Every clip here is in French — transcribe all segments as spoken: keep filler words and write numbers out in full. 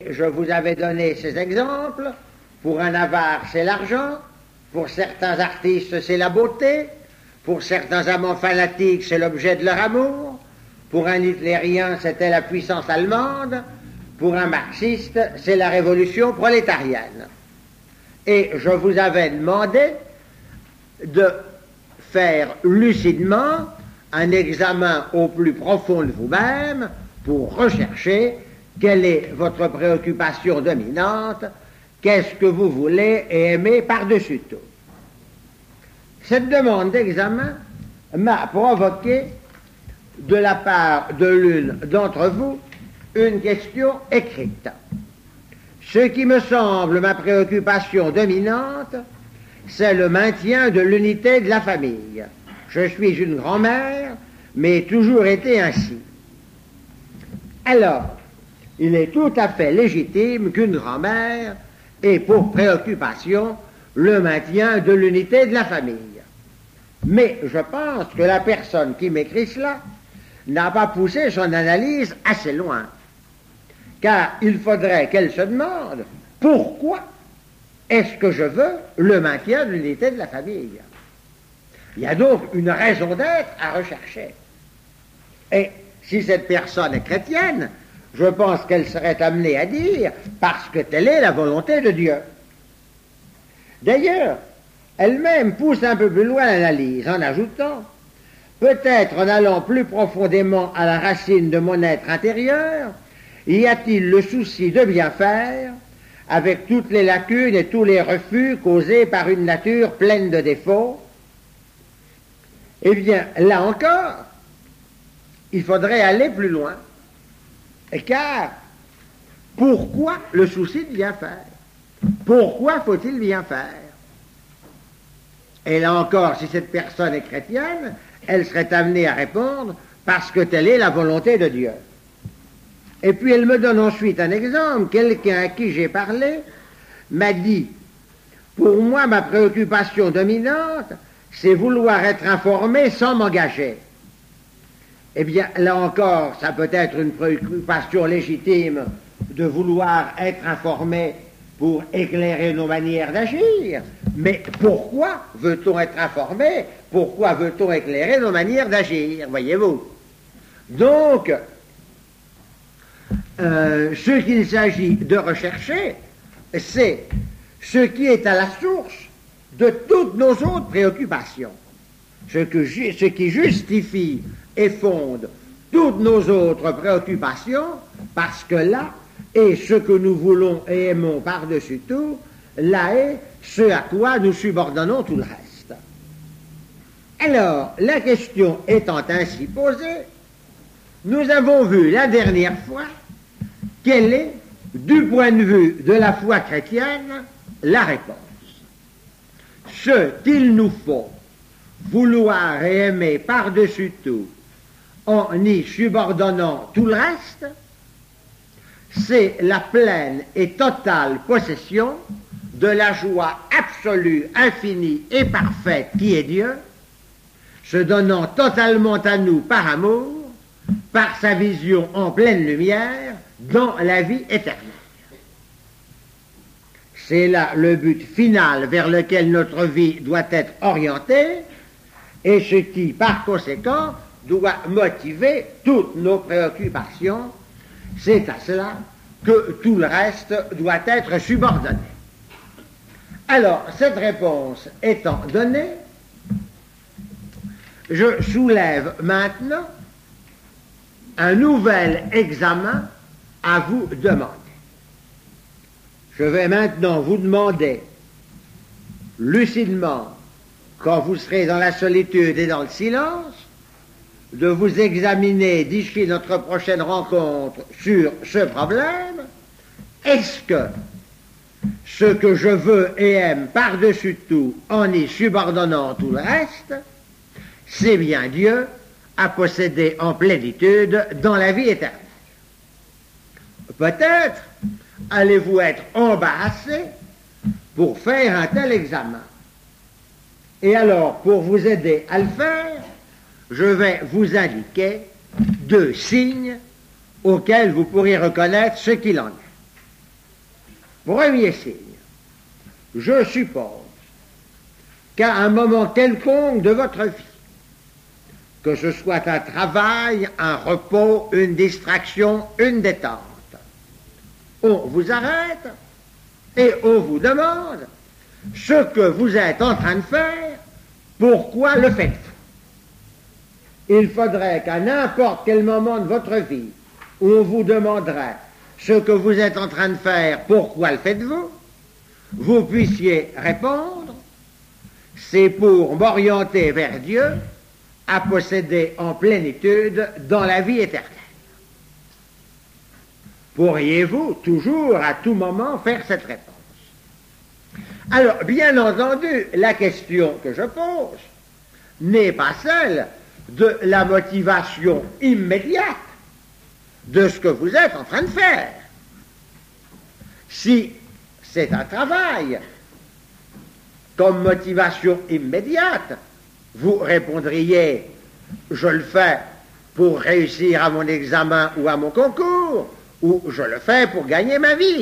Je vous avais donné ces exemples. Pour un avare, c'est l'argent. Pour certains artistes, c'est la beauté. Pour certains amants fanatiques, c'est l'objet de leur amour. Pour un hitlérien, c'était la puissance allemande. Pour un marxiste, c'est la révolution prolétarienne. Et je vous avais demandé de faire lucidement un examen au plus profond de vous-même pour rechercher quelle est votre préoccupation dominante, qu'est-ce que vous voulez et aimez par-dessus tout. Cette demande d'examen m'a provoqué, de la part de l'une d'entre vous, une question écrite. Ce qui me semble ma préoccupation dominante, c'est le maintien de l'unité de la famille. Je suis une grand-mère, mais ai toujours été ainsi. Alors, il est tout à fait légitime qu'une grand-mère ait pour préoccupation le maintien de l'unité de la famille. Mais je pense que la personne qui m'écrit cela n'a pas poussé son analyse assez loin. Car il faudrait qu'elle se demande pourquoi est-ce que je veux le maintien de l'unité de la famille. Il y a donc une raison d'être à rechercher. Et si cette personne est chrétienne, je pense qu'elle serait amenée à dire parce que telle est la volonté de Dieu. D'ailleurs, elle-même pousse un peu plus loin l'analyse en ajoutant peut-être en allant plus profondément à la racine de mon être intérieur, y a-t-il le souci de bien faire avec toutes les lacunes et tous les refus causés par une nature pleine de défauts? Eh bien, là encore, il faudrait aller plus loin. Car, pourquoi le souci de bien faire? Pourquoi faut-il bien faire? Et là encore, si cette personne est chrétienne, elle serait amenée à répondre parce que telle est la volonté de Dieu. Et puis elle me donne ensuite un exemple. Quelqu'un à qui j'ai parlé m'a dit, pour moi, ma préoccupation dominante, c'est vouloir être informé sans m'engager. Eh bien, là encore, ça peut être une préoccupation légitime de vouloir être informé pour éclairer nos manières d'agir. Mais pourquoi veut-on être informé? Pourquoi veut-on éclairer nos manières d'agir? Voyez-vous? Donc, euh, ce qu'il s'agit de rechercher, c'est ce qui est à la source de toutes nos autres préoccupations. Ce, que, ce qui justifie et fonde toutes nos autres préoccupations, parce que là est ce que nous voulons et aimons par-dessus tout, là est ce à quoi nous subordonnons tout le reste. Alors, la question étant ainsi posée, nous avons vu la dernière fois quelle est, du point de vue de la foi chrétienne, la réponse. Ce qu'il nous faut vouloir et aimer par-dessus tout, en y subordonnant tout le reste, c'est la pleine et totale possession de la joie absolue, infinie et parfaite qui est Dieu, se donnant totalement à nous par amour, par sa vision en pleine lumière, dans la vie éternelle. C'est là le but final vers lequel notre vie doit être orientée, et ce qui, par conséquent, doit motiver toutes nos préoccupations. C'est à cela que tout le reste doit être subordonné. Alors, cette réponse étant donnée, je soulève maintenant un nouvel examen à vous demander. Je vais maintenant vous demander, lucidement, quand vous serez dans la solitude et dans le silence, de vous examiner d'ici notre prochaine rencontre sur ce problème. Est-ce que ce que je veux et aime par-dessus tout, en y subordonnant tout le reste, c'est bien Dieu à posséder en plénitude dans la vie éternelle? Peut-être allez-vous être embarrassé pour faire un tel examen. Et alors, pour vous aider à le faire, je vais vous indiquer deux signes auxquels vous pourrez reconnaître ce qu'il en est. Premier signe, je suppose qu'à un moment quelconque de votre vie, que ce soit un travail, un repos, une distraction, une détente, on vous arrête et on vous demande ce que vous êtes en train de faire, pourquoi le faites-vous? Il faudrait qu'à n'importe quel moment de votre vie où on vous demanderait ce que vous êtes en train de faire, pourquoi le faites-vous, vous puissiez répondre, c'est pour m'orienter vers Dieu, à posséder en plénitude dans la vie éternelle. Pourriez-vous toujours, à tout moment, faire cette réponse? Alors, bien entendu, la question que je pose n'est pas celle de la motivation immédiate de ce que vous êtes en train de faire. Si c'est un travail comme motivation immédiate, vous répondriez « je le fais pour réussir à mon examen ou à mon concours » ou « je le fais pour gagner ma vie ».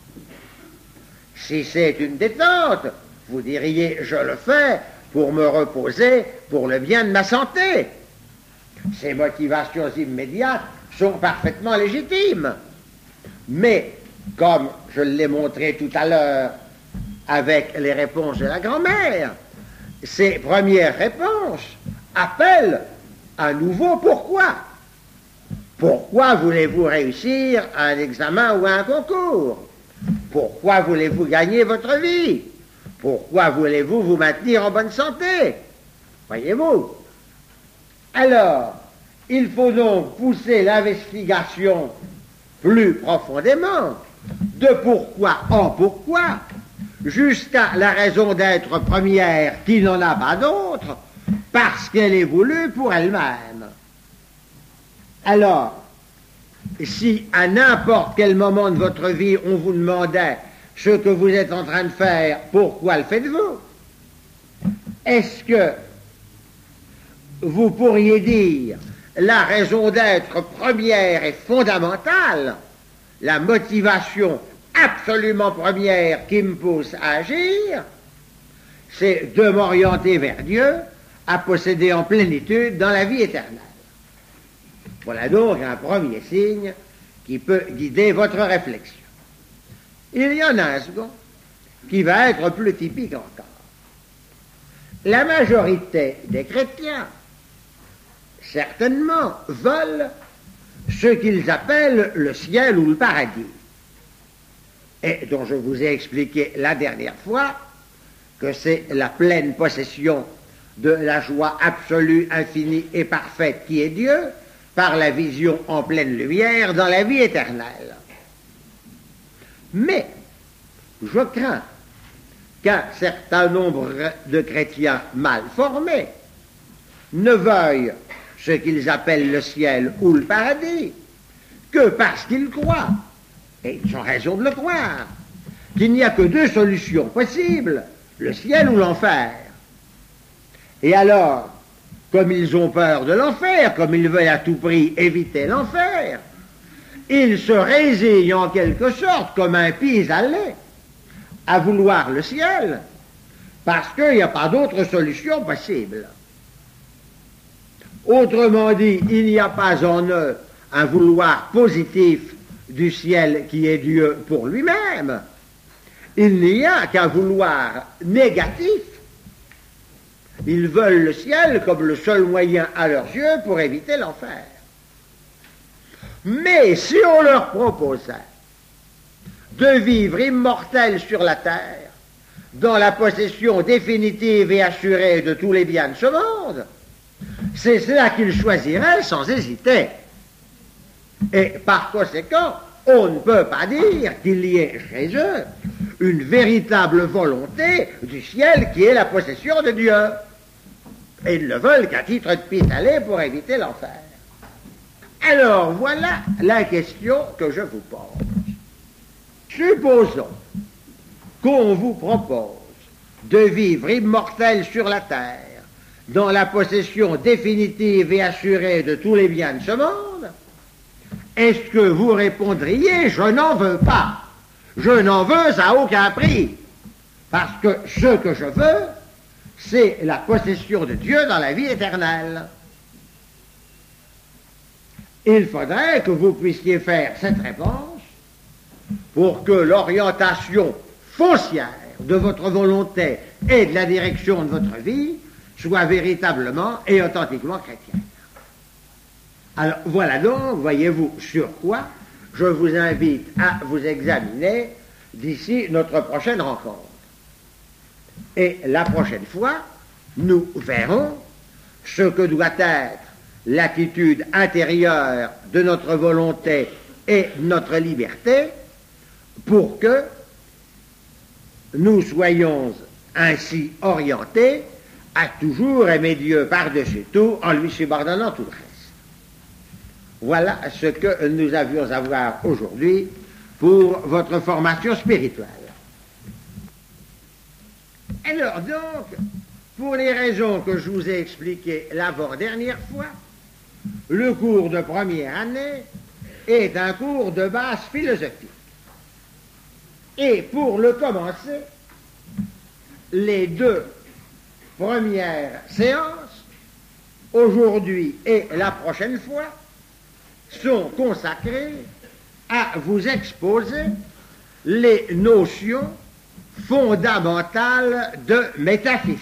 Si c'est une détente, vous diriez « je le fais pour me reposer, pour le bien de ma santé ». Ces motivations immédiates sont parfaitement légitimes. Mais, comme je l'ai montré tout à l'heure avec les réponses de la grand-mère, ces premières réponses appellent un nouveau pourquoi. Pourquoi voulez-vous réussir à un examen ou à un concours? Pourquoi voulez-vous gagner votre vie? Pourquoi voulez-vous vous maintenir en bonne santé? Voyez-vous? Alors, il faut donc pousser l'investigation plus profondément, de pourquoi en pourquoi, jusqu'à la raison d'être première qui n'en a pas d'autre, parce qu'elle est voulue pour elle-même. Alors, si à n'importe quel moment de votre vie on vous demandait ce que vous êtes en train de faire, pourquoi le faites-vous? Est-ce que vous pourriez dire la raison d'être première et fondamentale, la motivation absolument première qui me pousse à agir, c'est de m'orienter vers Dieu, à posséder en plénitude dans la vie éternelle. Voilà donc un premier signe qui peut guider votre réflexion. Il y en a un second qui va être plus typique encore. La majorité des chrétiens, certainement, veulent ce qu'ils appellent le ciel ou le paradis, et dont je vous ai expliqué la dernière fois que c'est la pleine possession de la joie absolue, infinie et parfaite qui est Dieu, par la vision en pleine lumière dans la vie éternelle. Mais je crains qu'un certain nombre de chrétiens mal formés ne veuillent ce qu'ils appellent le ciel ou le paradis que parce qu'ils croient, et ils ont raison de le croire, qu'il n'y a que deux solutions possibles, le ciel ou l'enfer. Et alors, comme ils ont peur de l'enfer, comme ils veulent à tout prix éviter l'enfer, ils se résignent en quelque sorte, comme un pis-aller, à vouloir le ciel, parce qu'il n'y a pas d'autre solution possible. Autrement dit, il n'y a pas en eux un vouloir positif du ciel qui est Dieu pour lui-même. Il n'y a qu'un vouloir négatif. Ils veulent le ciel comme le seul moyen à leurs yeux pour éviter l'enfer. Mais si on leur proposait de vivre immortels sur la terre, dans la possession définitive et assurée de tous les biens de ce monde, c'est cela qu'ils choisiraient sans hésiter. Et par conséquent, on ne peut pas dire qu'il y ait chez eux une véritable volonté du ciel qui est la possession de Dieu. Et ils ne veulent qu'à titre de pis-aller pour éviter l'enfer. Alors voilà la question que je vous pose. Supposons qu'on vous propose de vivre immortel sur la terre, dans la possession définitive et assurée de tous les biens de ce monde. Est-ce que vous répondriez « je n'en veux pas, Je n'en veux à aucun prix, parce que ce que je veux, c'est la possession de Dieu dans la vie éternelle. Il faudrait que vous puissiez faire cette réponse pour que l'orientation foncière de votre volonté et de la direction de votre vie soit véritablement et authentiquement chrétienne. Alors voilà donc, voyez-vous, sur quoi je vous invite à vous examiner d'ici notre prochaine rencontre. Et la prochaine fois, nous verrons ce que doit être l'attitude intérieure de notre volonté et de notre liberté pour que nous soyons ainsi orientés à toujours aimer Dieu par-dessus tout en lui subordonnant tout le reste. Voilà ce que nous avions à voir aujourd'hui pour votre formation spirituelle. Alors donc, pour les raisons que je vous ai expliquées l'avant-dernière fois, le cours de première année est un cours de base philosophique. Et pour le commencer, les deux premières séances, aujourd'hui et la prochaine fois, sont consacrées à vous exposer les notions fondamentales de métaphysique.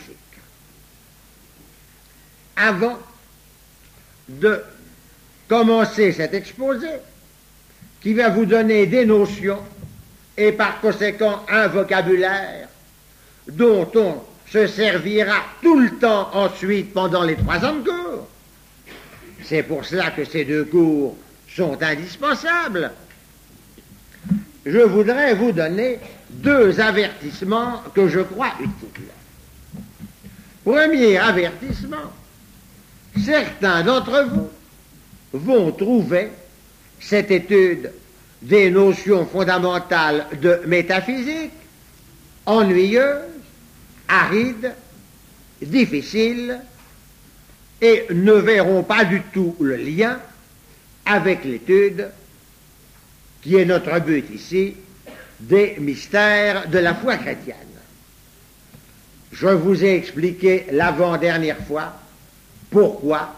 Avant de commencer cet exposé, qui va vous donner des notions et par conséquent un vocabulaire dont on se servira tout le temps ensuite pendant les trois ans de cours. C'est pour cela que ces deux cours sont indispensables. Je voudrais vous donner deux avertissements que je crois utiles. Premier avertissement, certains d'entre vous vont trouver cette étude des notions fondamentales de métaphysique ennuyeuse, aride, difficile, et ne verront pas du tout le lien avec l'étude qui est notre but ici, des mystères de la foi chrétienne. Je vous ai expliqué l'avant-dernière fois pourquoi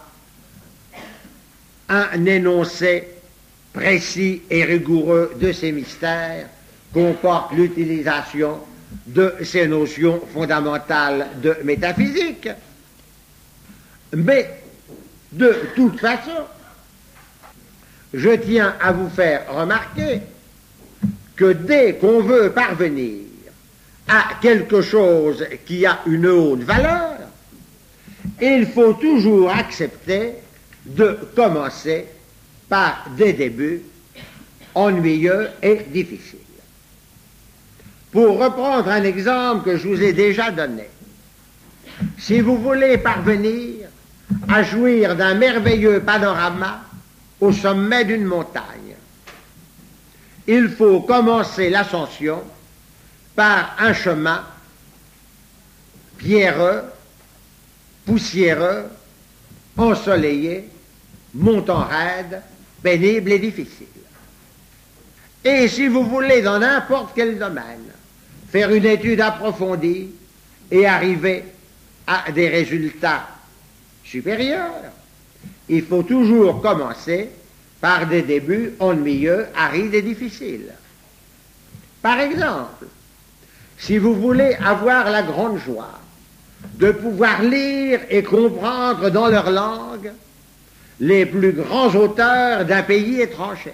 un énoncé précis et rigoureux de ces mystères comporte l'utilisation de ces notions fondamentales de métaphysique. Mais, de toute façon, je tiens à vous faire remarquer que dès qu'on veut parvenir à quelque chose qui a une haute valeur, il faut toujours accepter de commencer par des débuts ennuyeux et difficiles. Pour reprendre un exemple que je vous ai déjà donné, si vous voulez parvenir à jouir d'un merveilleux panorama au sommet d'une montagne, il faut commencer l'ascension par un chemin pierreux, poussiéreux, ensoleillé, montant raide, pénible et difficile. Et si vous voulez, dans n'importe quel domaine, faire une étude approfondie et arriver à des résultats supérieurs, il faut toujours commencer par des débuts ennuyeux, arides et difficiles. Par exemple, si vous voulez avoir la grande joie de pouvoir lire et comprendre dans leur langue les plus grands auteurs d'un pays étranger,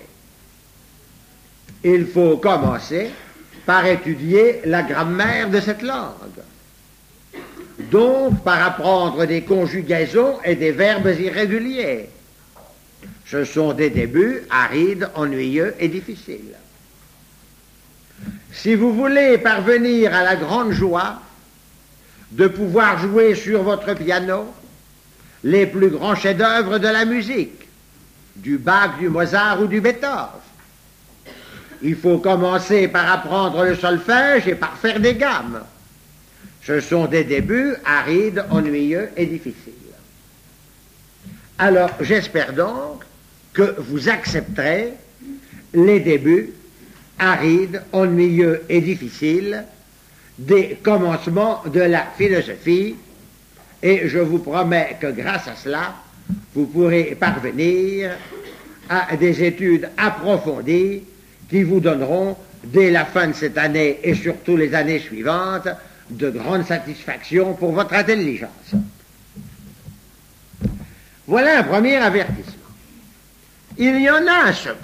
il faut commencer par étudier la grammaire de cette langue. Donc, par apprendre des conjugaisons et des verbes irréguliers. Ce sont des débuts arides, ennuyeux et difficiles. Si vous voulez parvenir à la grande joie de pouvoir jouer sur votre piano les plus grands chefs-d'œuvre de la musique, du Bach, du Mozart ou du Beethoven, il faut commencer par apprendre le solfège et par faire des gammes. Ce sont des débuts arides, ennuyeux et difficiles. Alors, j'espère donc que vous accepterez les débuts aride, ennuyeux et difficile des commencements de la philosophie, et je vous promets que grâce à cela, vous pourrez parvenir à des études approfondies qui vous donneront, dès la fin de cette année et surtout les années suivantes, de grandes satisfactions pour votre intelligence. Voilà un premier avertissement. Il y en a un second.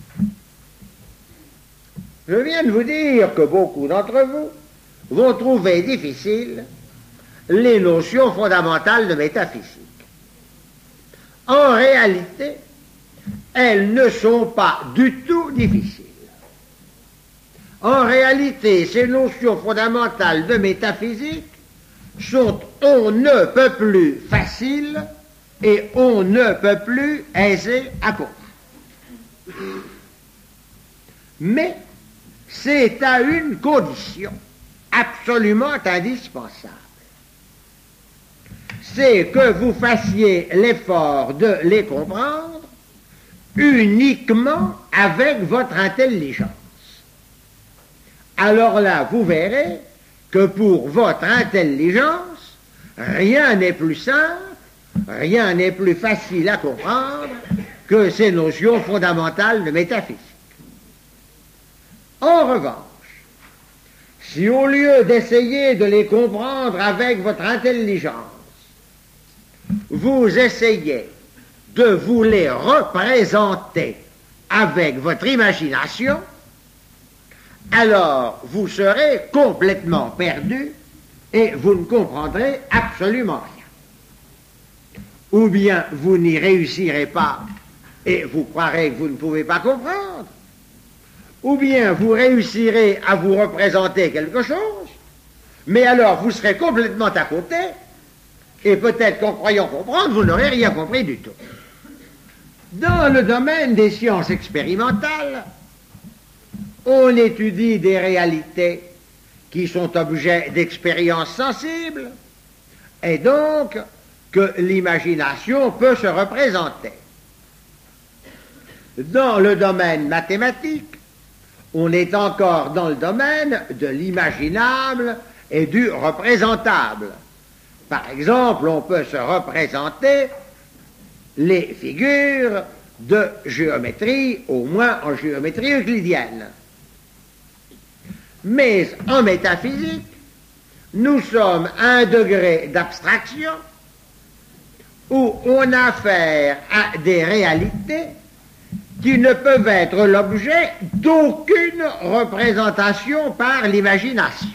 Je viens de vous dire que beaucoup d'entre vous vont trouver difficiles les notions fondamentales de métaphysique. En réalité, elles ne sont pas du tout difficiles. En réalité, ces notions fondamentales de métaphysique sont on ne peut plus faciles et on ne peut plus aisées à comprendre. Mais c'est à une condition absolument indispensable. C'est que vous fassiez l'effort de les comprendre uniquement avec votre intelligence. Alors là, vous verrez que pour votre intelligence, rien n'est plus simple, rien n'est plus facile à comprendre que ces notions fondamentales de métaphysique. En revanche, si au lieu d'essayer de les comprendre avec votre intelligence, vous essayez de vous les représenter avec votre imagination, alors vous serez complètement perdu et vous ne comprendrez absolument rien. Ou bien vous n'y réussirez pas et vous croirez que vous ne pouvez pas comprendre, ou bien vous réussirez à vous représenter quelque chose, mais alors vous serez complètement à côté, et peut-être qu'en croyant comprendre, vous n'aurez rien compris du tout. Dans le domaine des sciences expérimentales, on étudie des réalités qui sont objets d'expériences sensibles, et donc que l'imagination peut se représenter. Dans le domaine mathématique, on est encore dans le domaine de l'imaginable et du représentable. Par exemple, on peut se représenter les figures de géométrie, au moins en géométrie euclidienne. Mais en métaphysique, nous sommes à un degré d'abstraction où on a affaire à des réalités qui ne peuvent être l'objet d'aucune représentation par l'imagination.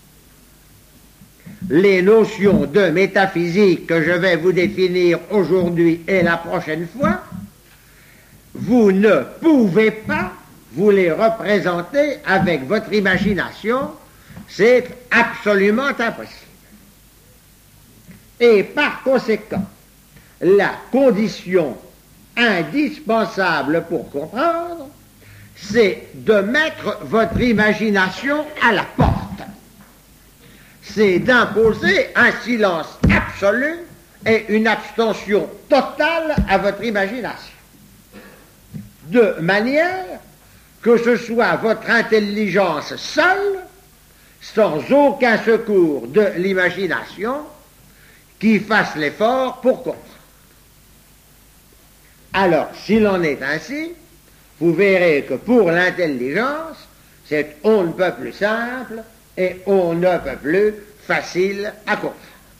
Les notions de métaphysique que je vais vous définir aujourd'hui et la prochaine fois, vous ne pouvez pas vous les représenter avec votre imagination, c'est absolument impossible. Et par conséquent, la condition indispensable pour comprendre, c'est de mettre votre imagination à la porte. C'est d'imposer un silence absolu et une abstention totale à votre imagination. De manière que ce soit votre intelligence seule, sans aucun secours de l'imagination, qui fasse l'effort pour comprendre. Alors, s'il en est ainsi, vous verrez que pour l'intelligence, c'est on ne peut plus simple et on ne peut plus facile à comprendre.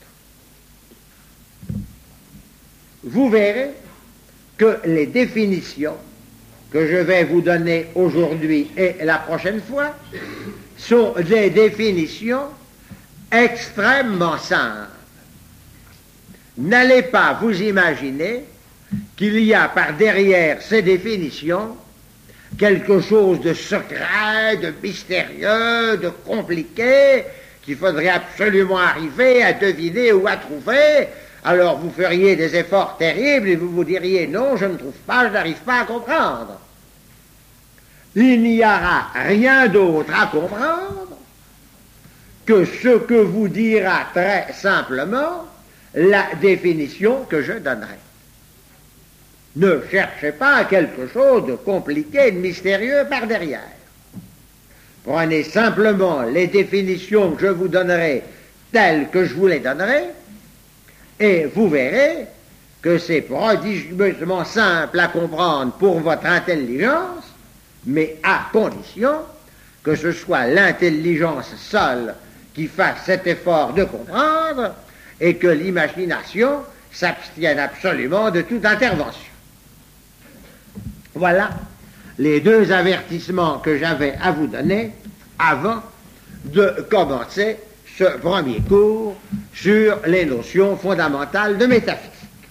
Vous verrez que les définitions que je vais vous donner aujourd'hui et la prochaine fois sont des définitions extrêmement simples. N'allez pas vous imaginer qu'il y a par derrière ces définitions quelque chose de secret, de mystérieux, de compliqué, qu'il faudrait absolument arriver à deviner ou à trouver. Alors vous feriez des efforts terribles et vous vous diriez « Non, je ne trouve pas, je n'arrive pas à comprendre ». Il n'y aura rien d'autre à comprendre que ce que vous dira très simplement la définition que je donnerai. Ne cherchez pas quelque chose de compliqué, de mystérieux par derrière. prenez simplement les définitions que je vous donnerai telles que je vous les donnerai, et vous verrez que c'est prodigieusement simple à comprendre pour votre intelligence, mais à condition que ce soit l'intelligence seule qui fasse cet effort de comprendre et que l'imagination s'abstienne absolument de toute intervention. Voilà les deux avertissements que j'avais à vous donner avant de commencer ce premier cours sur les notions fondamentales de métaphysique.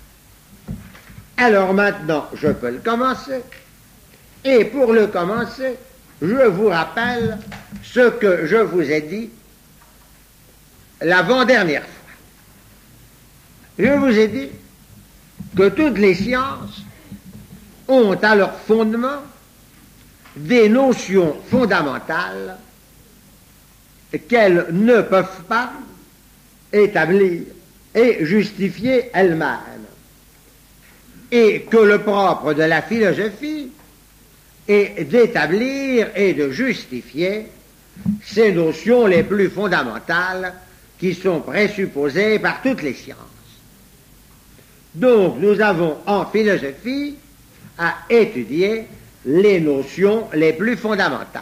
Alors maintenant, je peux le commencer, et pour le commencer, je vous rappelle ce que je vous ai dit l'avant-dernière fois. Je vous ai dit que toutes les sciences ont à leur fondement des notions fondamentales qu'elles ne peuvent pas établir et justifier elles-mêmes, et que le propre de la philosophie est d'établir et de justifier ces notions les plus fondamentales qui sont présupposées par toutes les sciences. Donc nous avons en philosophie à étudier les notions les plus fondamentales.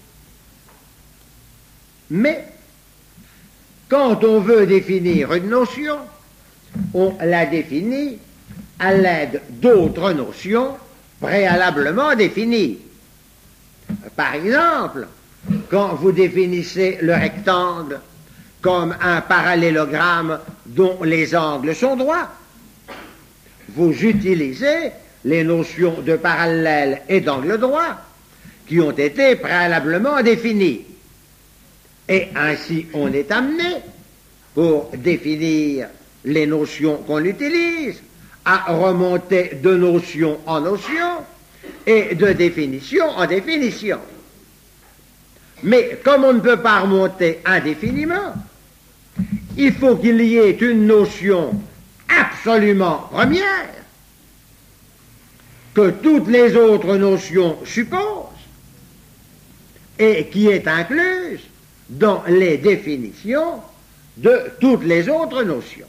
Mais quand on veut définir une notion, on la définit à l'aide d'autres notions préalablement définies. Par exemple, quand vous définissez le rectangle comme un parallélogramme dont les angles sont droits, vous utilisez les notions de parallèle et d'angle droit qui ont été préalablement définies. Et ainsi on est amené, pour définir les notions qu'on utilise, à remonter de notion en notion et de définition en définition. Mais comme on ne peut pas remonter indéfiniment, il faut qu'il y ait une notion absolument première que toutes les autres notions supposent et qui est incluse dans les définitions de toutes les autres notions.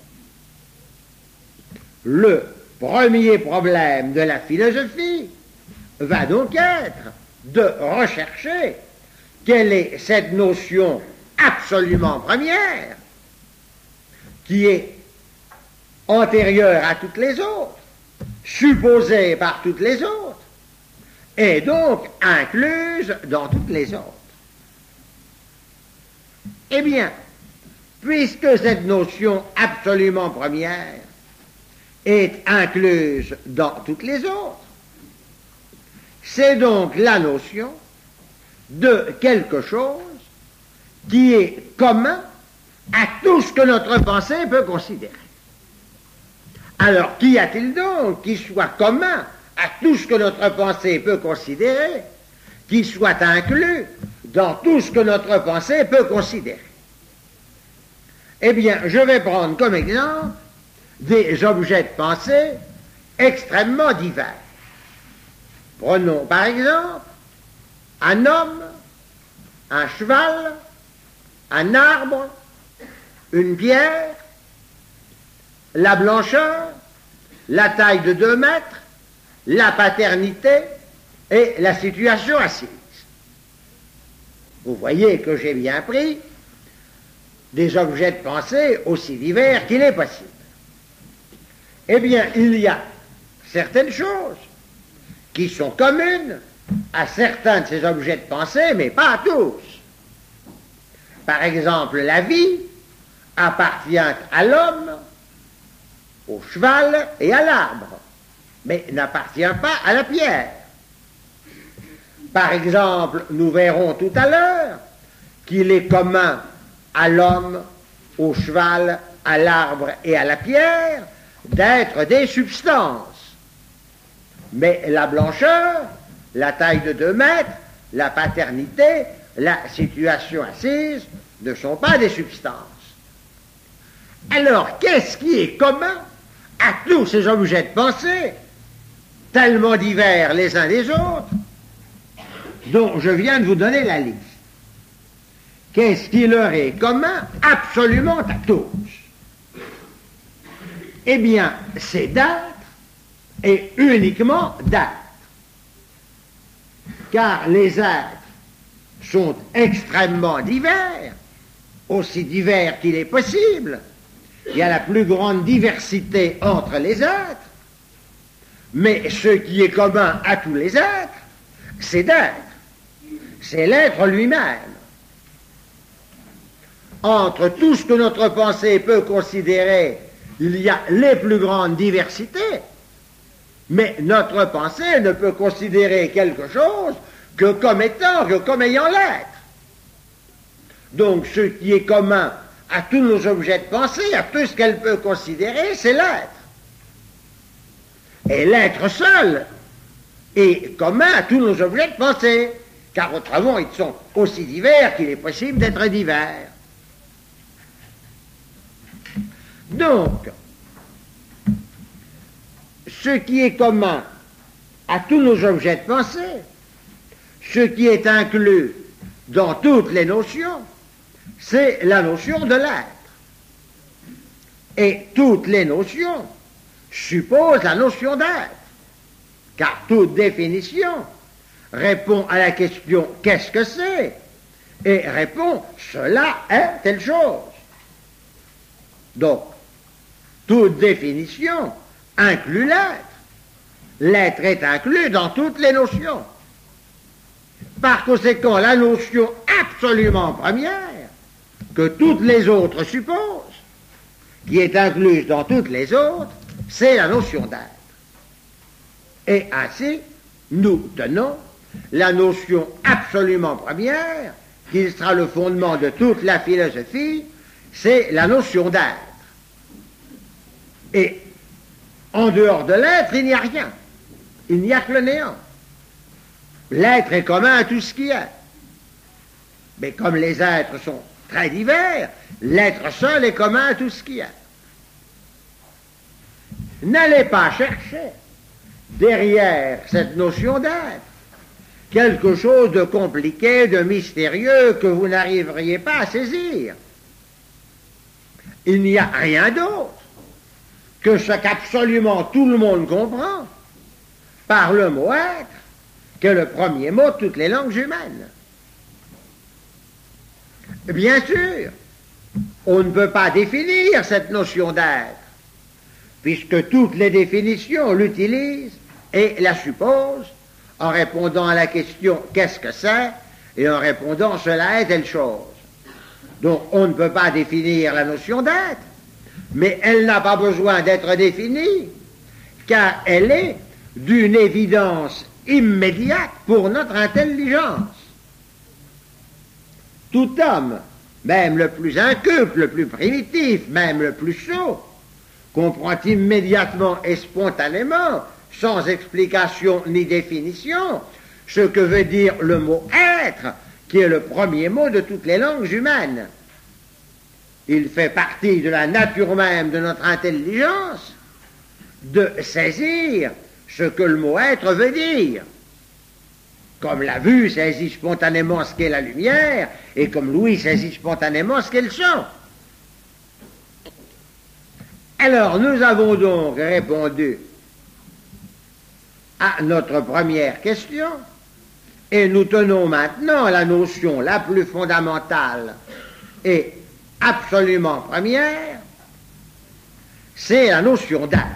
Le premier problème de la philosophie va donc être de rechercher quelle est cette notion absolument première qui est antérieure à toutes les autres, supposée par toutes les autres, et donc incluse dans toutes les autres. Eh bien, puisque cette notion absolument première est incluse dans toutes les autres, c'est donc la notion de quelque chose qui est commun à tout ce que notre pensée peut considérer. Alors, qu'y a-t-il donc qui soit commun à tout ce que notre pensée peut considérer, qui soit inclus dans tout ce que notre pensée peut considérer? Eh bien, je vais prendre comme exemple des objets de pensée extrêmement divers. Prenons par exemple un homme, un cheval, un arbre, une pierre, la blancheur, la taille de deux mètres, la paternité et la situation assise. Vous voyez que j'ai bien pris des objets de pensée aussi divers qu'il est possible. Eh bien, il y a certaines choses qui sont communes à certains de ces objets de pensée, mais pas à tous. Par exemple, la vie appartient à l'homme, au cheval et à l'arbre, mais n'appartient pas à la pierre. Par exemple, nous verrons tout à l'heure qu'il est commun à l'homme, au cheval, à l'arbre et à la pierre d'être des substances. Mais la blancheur, la taille de deux mètres, la paternité, la situation assise ne sont pas des substances. Alors, qu'est-ce qui est commun à tous ces objets de pensée, tellement divers les uns des autres, dont je viens de vous donner la liste? qu'est-ce qui leur est commun absolument à tous? Eh bien, c'est d'être, et uniquement d'être. Car les êtres sont extrêmement divers, aussi divers qu'il est possible. Il y a la plus grande diversité entre les êtres, mais ce qui est commun à tous les êtres, c'est d'être. C'est l'être lui-même. Entre tout ce que notre pensée peut considérer, il y a les plus grandes diversités, mais notre pensée ne peut considérer quelque chose que comme étant, que comme ayant l'être. Donc ce qui est commun à tous nos objets de pensée, à tout ce qu'elle peut considérer, c'est l'être. Et l'être seul est commun à tous nos objets de pensée, car autrement ils sont aussi divers qu'il est possible d'être divers. Donc, ce qui est commun à tous nos objets de pensée, ce qui est inclus dans toutes les notions, c'est la notion de l'être. Et toutes les notions supposent la notion d'être, car toute définition répond à la question « qu'est-ce que c'est ?» et répond « cela est telle chose ». Donc, toute définition inclut l'être. L'être est inclus dans toutes les notions. Par conséquent, la notion absolument première, que toutes les autres supposent, qui est incluse dans toutes les autres, c'est la notion d'être. Et ainsi, nous tenons la notion absolument première, qui sera le fondement de toute la philosophie, c'est la notion d'être. Et en dehors de l'être, il n'y a rien. Il n'y a que le néant. L'être est commun à tout ce qui est. Mais comme les êtres sont très divers, l'être seul est commun à tout ce qui est. N'allez pas chercher derrière cette notion d'être quelque chose de compliqué, de mystérieux que vous n'arriveriez pas à saisir. Il n'y a rien d'autre que ce qu'absolument tout le monde comprend par le mot être, que le premier mot de toutes les langues humaines. Bien sûr, on ne peut pas définir cette notion d'être, puisque toutes les définitions l'utilisent et la supposent en répondant à la question « qu'est-ce que c'est ?» et en répondant « cela est telle chose ». Donc on ne peut pas définir la notion d'être, mais elle n'a pas besoin d'être définie, car elle est d'une évidence immédiate pour notre intelligence. Tout homme, même le plus inculte, le plus primitif, même le plus sot, comprend immédiatement et spontanément, sans explication ni définition, ce que veut dire le mot être, qui est le premier mot de toutes les langues humaines. Il fait partie de la nature même de notre intelligence de saisir ce que le mot être veut dire. Comme la vue saisit spontanément ce qu'est la lumière, et comme l'ouïe saisit spontanément ce qu'est le son. Alors, nous avons donc répondu à notre première question, et nous tenons maintenant la notion la plus fondamentale et absolument première, c'est la notion d'être.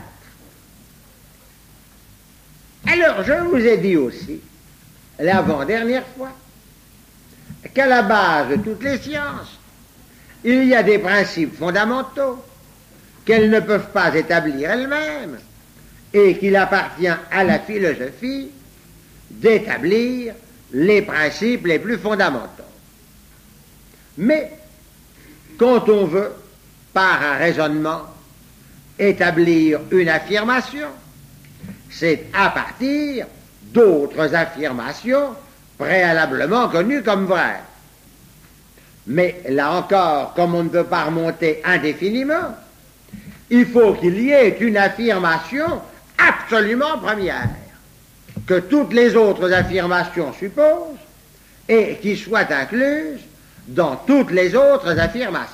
Alors, je vous ai dit aussi, l'avant-dernière fois, qu'à la base de toutes les sciences, il y a des principes fondamentaux qu'elles ne peuvent pas établir elles-mêmes et qu'il appartient à la philosophie d'établir les principes les plus fondamentaux. Mais quand on veut, par un raisonnement, établir une affirmation, c'est à partir d'autres affirmations préalablement connues comme vraies. Mais là encore, comme on ne peut pas remonter indéfiniment, il faut qu'il y ait une affirmation absolument première, que toutes les autres affirmations supposent, et qui soit incluse dans toutes les autres affirmations.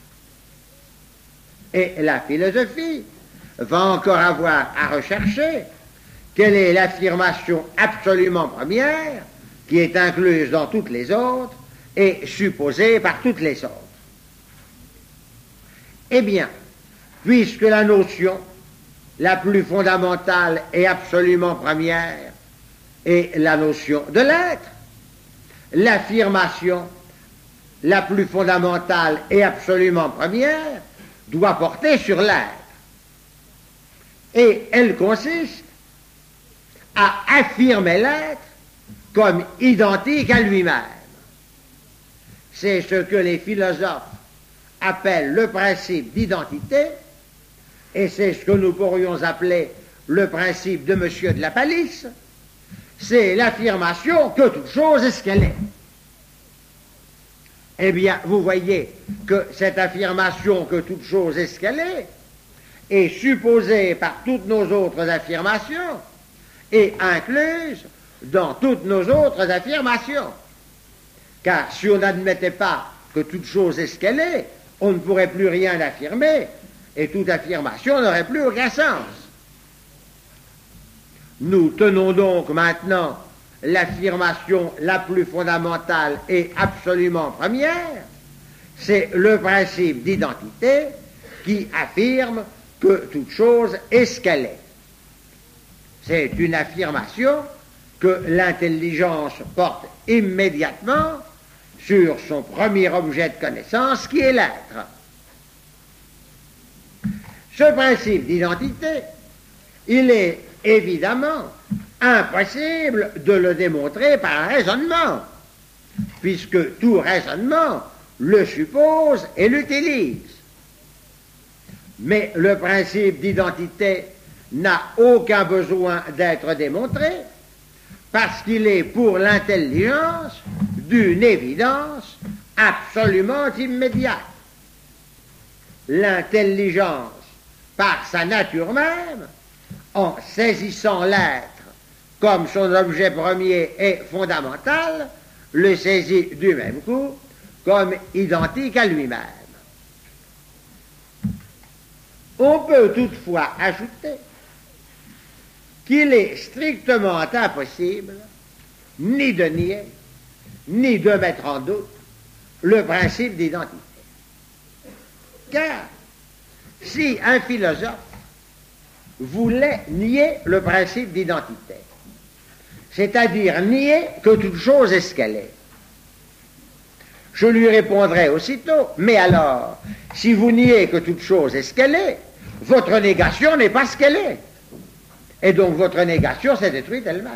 Et la philosophie va encore avoir à rechercher quelle est l'affirmation absolument première qui est incluse dans toutes les autres et supposée par toutes les autres. Eh bien, puisque la notion la plus fondamentale et absolument première est la notion de l'être, l'affirmation la plus fondamentale et absolument première doit porter sur l'être. Et elle consiste à affirmer l'être comme identique à lui-même. C'est ce que les philosophes appellent le principe d'identité, et c'est ce que nous pourrions appeler le principe de Monsieur de la Palisse. C'est l'affirmation que toute chose est ce qu'elle est. Eh bien, vous voyez que cette affirmation que toute chose est ce qu'elle est est supposée par toutes nos autres affirmations et incluse dans toutes nos autres affirmations. Car si on n'admettait pas que toute chose est ce qu'elle est, on ne pourrait plus rien affirmer et toute affirmation n'aurait plus aucun sens. Nous tenons donc maintenant l'affirmation la plus fondamentale et absolument première, c'est le principe d'identité qui affirme que toute chose est ce qu'elle est. C'est une affirmation que l'intelligence porte immédiatement sur son premier objet de connaissance qui est l'être. Ce principe d'identité, il est évidemment impossible de le démontrer par un raisonnement, puisque tout raisonnement le suppose et l'utilise. Mais le principe d'identité n'a aucun besoin d'être démontré, parce qu'il est pour l'intelligence d'une évidence absolument immédiate. L'intelligence, par sa nature même, en saisissant l'être comme son objet premier et fondamental, le saisit du même coup comme identique à lui-même. On peut toutefois ajouter qu'il est strictement impossible ni de nier, ni de mettre en doute le principe d'identité. Car si un philosophe voulait nier le principe d'identité, c'est-à-dire nier que toute chose est ce qu'elle est, je lui répondrai aussitôt, mais alors, si vous niez que toute chose est ce qu'elle est, votre négation n'est pas ce qu'elle est. Et donc votre négation s'est détruite elle-même.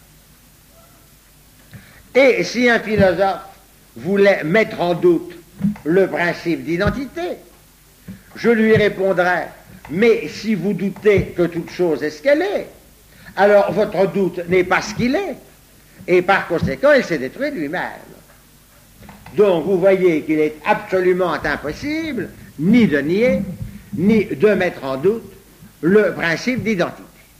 Et si un philosophe voulait mettre en doute le principe d'identité, je lui répondrai, mais si vous doutez que toute chose est ce qu'elle est, alors votre doute n'est pas ce qu'il est, et par conséquent il s'est détruit lui-même. Donc vous voyez qu'il est absolument impossible ni de nier, ni de mettre en doute le principe d'identité.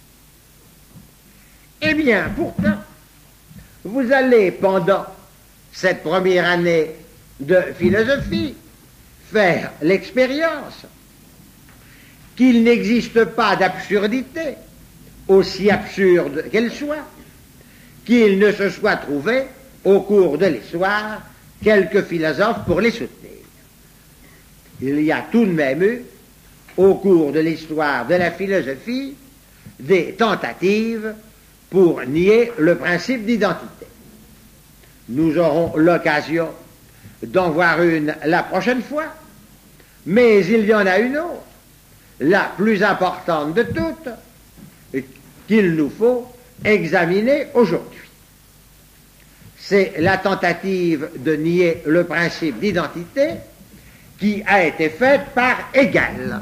Eh bien, pourtant, vous allez, pendant cette première année de philosophie, faire l'expérience qu'il n'existe pas d'absurdité, aussi absurde qu'elle soit, qu'il ne se soit trouvé, au cours de l'histoire, quelques philosophes pour les soutenir. Il y a tout de même eu, au cours de l'histoire de la philosophie, des tentatives pour nier le principe d'identité. Nous aurons l'occasion d'en voir une la prochaine fois, mais il y en a une autre, la plus importante de toutes, qu'il nous faut examiner aujourd'hui. C'est la tentative de nier le principe d'identité qui a été faite par Hegel.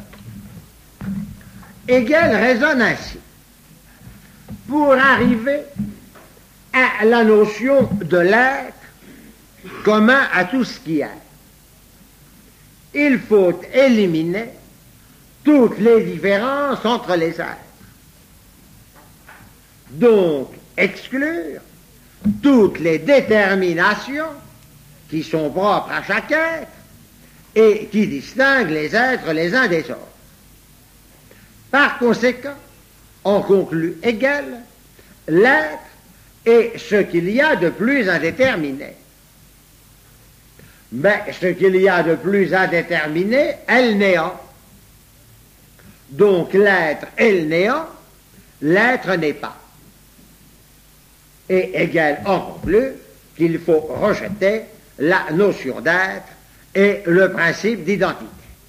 Hegel raisonne ainsi. Pour arriver à la notion de l'être commun à tout ce qui est, il faut éliminer toutes les différences entre les êtres. Donc, exclure toutes les déterminations qui sont propres à chaque être et qui distinguent les êtres les uns des autres. Par conséquent, on conclut égal, l'être est ce qu'il y a de plus indéterminé. Mais ce qu'il y a de plus indéterminé est le néant. Donc l'être est le néant, l'être n'est pas. Et Hegel en conclut qu'il faut rejeter la notion d'être et le principe d'identité.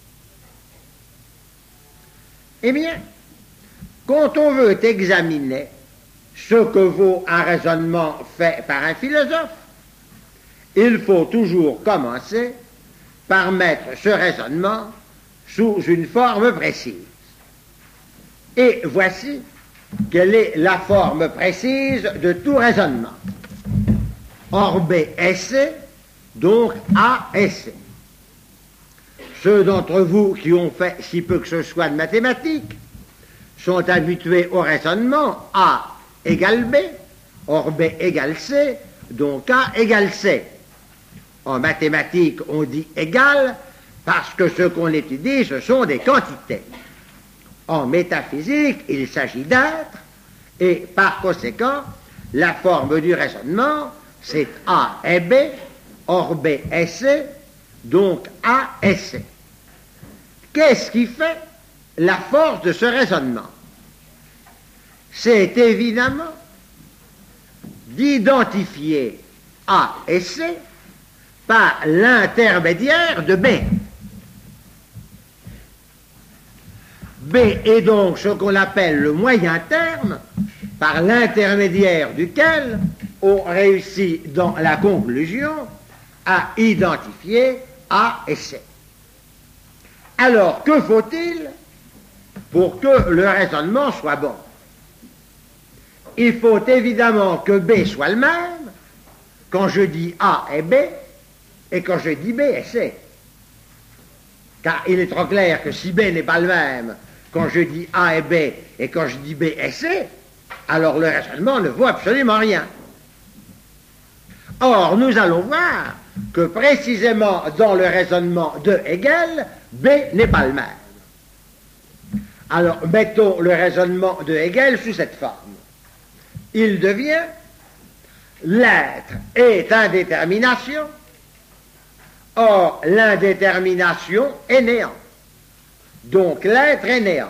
Eh bien, quand on veut examiner ce que vaut un raisonnement fait par un philosophe, il faut toujours commencer par mettre ce raisonnement sous une forme précise. Et voici quelle est la forme précise de tout raisonnement. Orbe esse, donc A esse. Ceux d'entre vous qui ont fait si peu que ce soit de mathématiques sont habitués au raisonnement A égale B, Orbe égale C, donc A égale C. En mathématiques, on dit égal parce que ce qu'on étudie, ce sont des quantités. En métaphysique, il s'agit d'être, et par conséquent, la forme du raisonnement, c'est A et B, or B est C, donc A est C. Qu'est-ce qui fait la force de ce raisonnement? C'est évidemment d'identifier A et C par l'intermédiaire de B. B est donc ce qu'on appelle le moyen terme, par l'intermédiaire duquel on réussit dans la conclusion à identifier A et C. Alors, que faut-il pour que le raisonnement soit bon? Il faut évidemment que B soit le même quand je dis A et B et quand je dis B et C. Car il est trop clair que si B n'est pas le même quand je dis A et B et quand je dis B et C, alors le raisonnement ne vaut absolument rien. Or, nous allons voir que précisément dans le raisonnement de Hegel, B n'est pas le même. Alors, mettons le raisonnement de Hegel sous cette forme. Il devient l'être est indétermination, or l'indétermination est néant. Donc l'être est néant.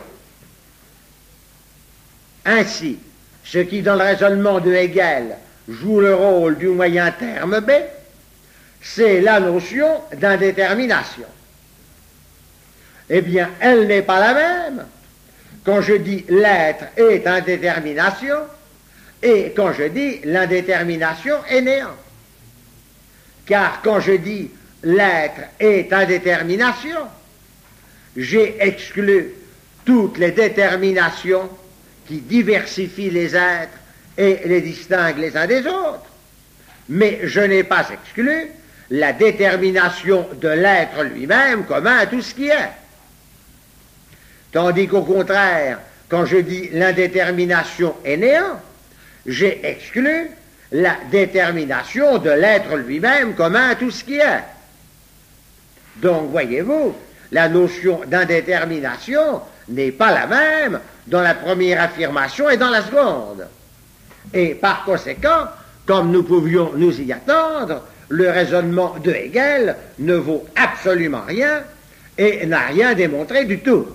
Ainsi, ce qui dans le raisonnement de Hegel joue le rôle du moyen terme B, c'est la notion d'indétermination. Eh bien, elle n'est pas la même quand je dis l'être est indétermination et quand je dis l'indétermination est néant. Car quand je dis l'être est indétermination, j'ai exclu toutes les déterminations qui diversifient les êtres et les distinguent les uns des autres, mais je n'ai pas exclu la détermination de l'être lui-même commun à tout ce qui est. Tandis qu'au contraire, quand je dis l'indétermination est néant, j'ai exclu la détermination de l'être lui-même commun à tout ce qui est. Donc, voyez-vous, la notion d'indétermination n'est pas la même dans la première affirmation et dans la seconde. Et par conséquent, comme nous pouvions nous y attendre, le raisonnement de Hegel ne vaut absolument rien et n'a rien démontré du tout.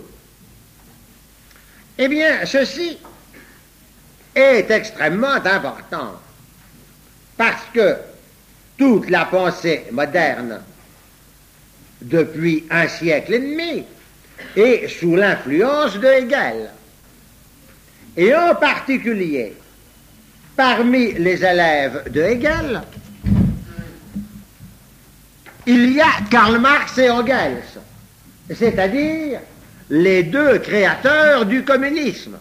Eh bien, ceci est extrêmement important parce que toute la pensée moderne, depuis un siècle et demi, est sous l'influence de Hegel. Et en particulier, parmi les élèves de Hegel, il y a Karl Marx et Engels, c'est-à-dire les deux créateurs du communisme.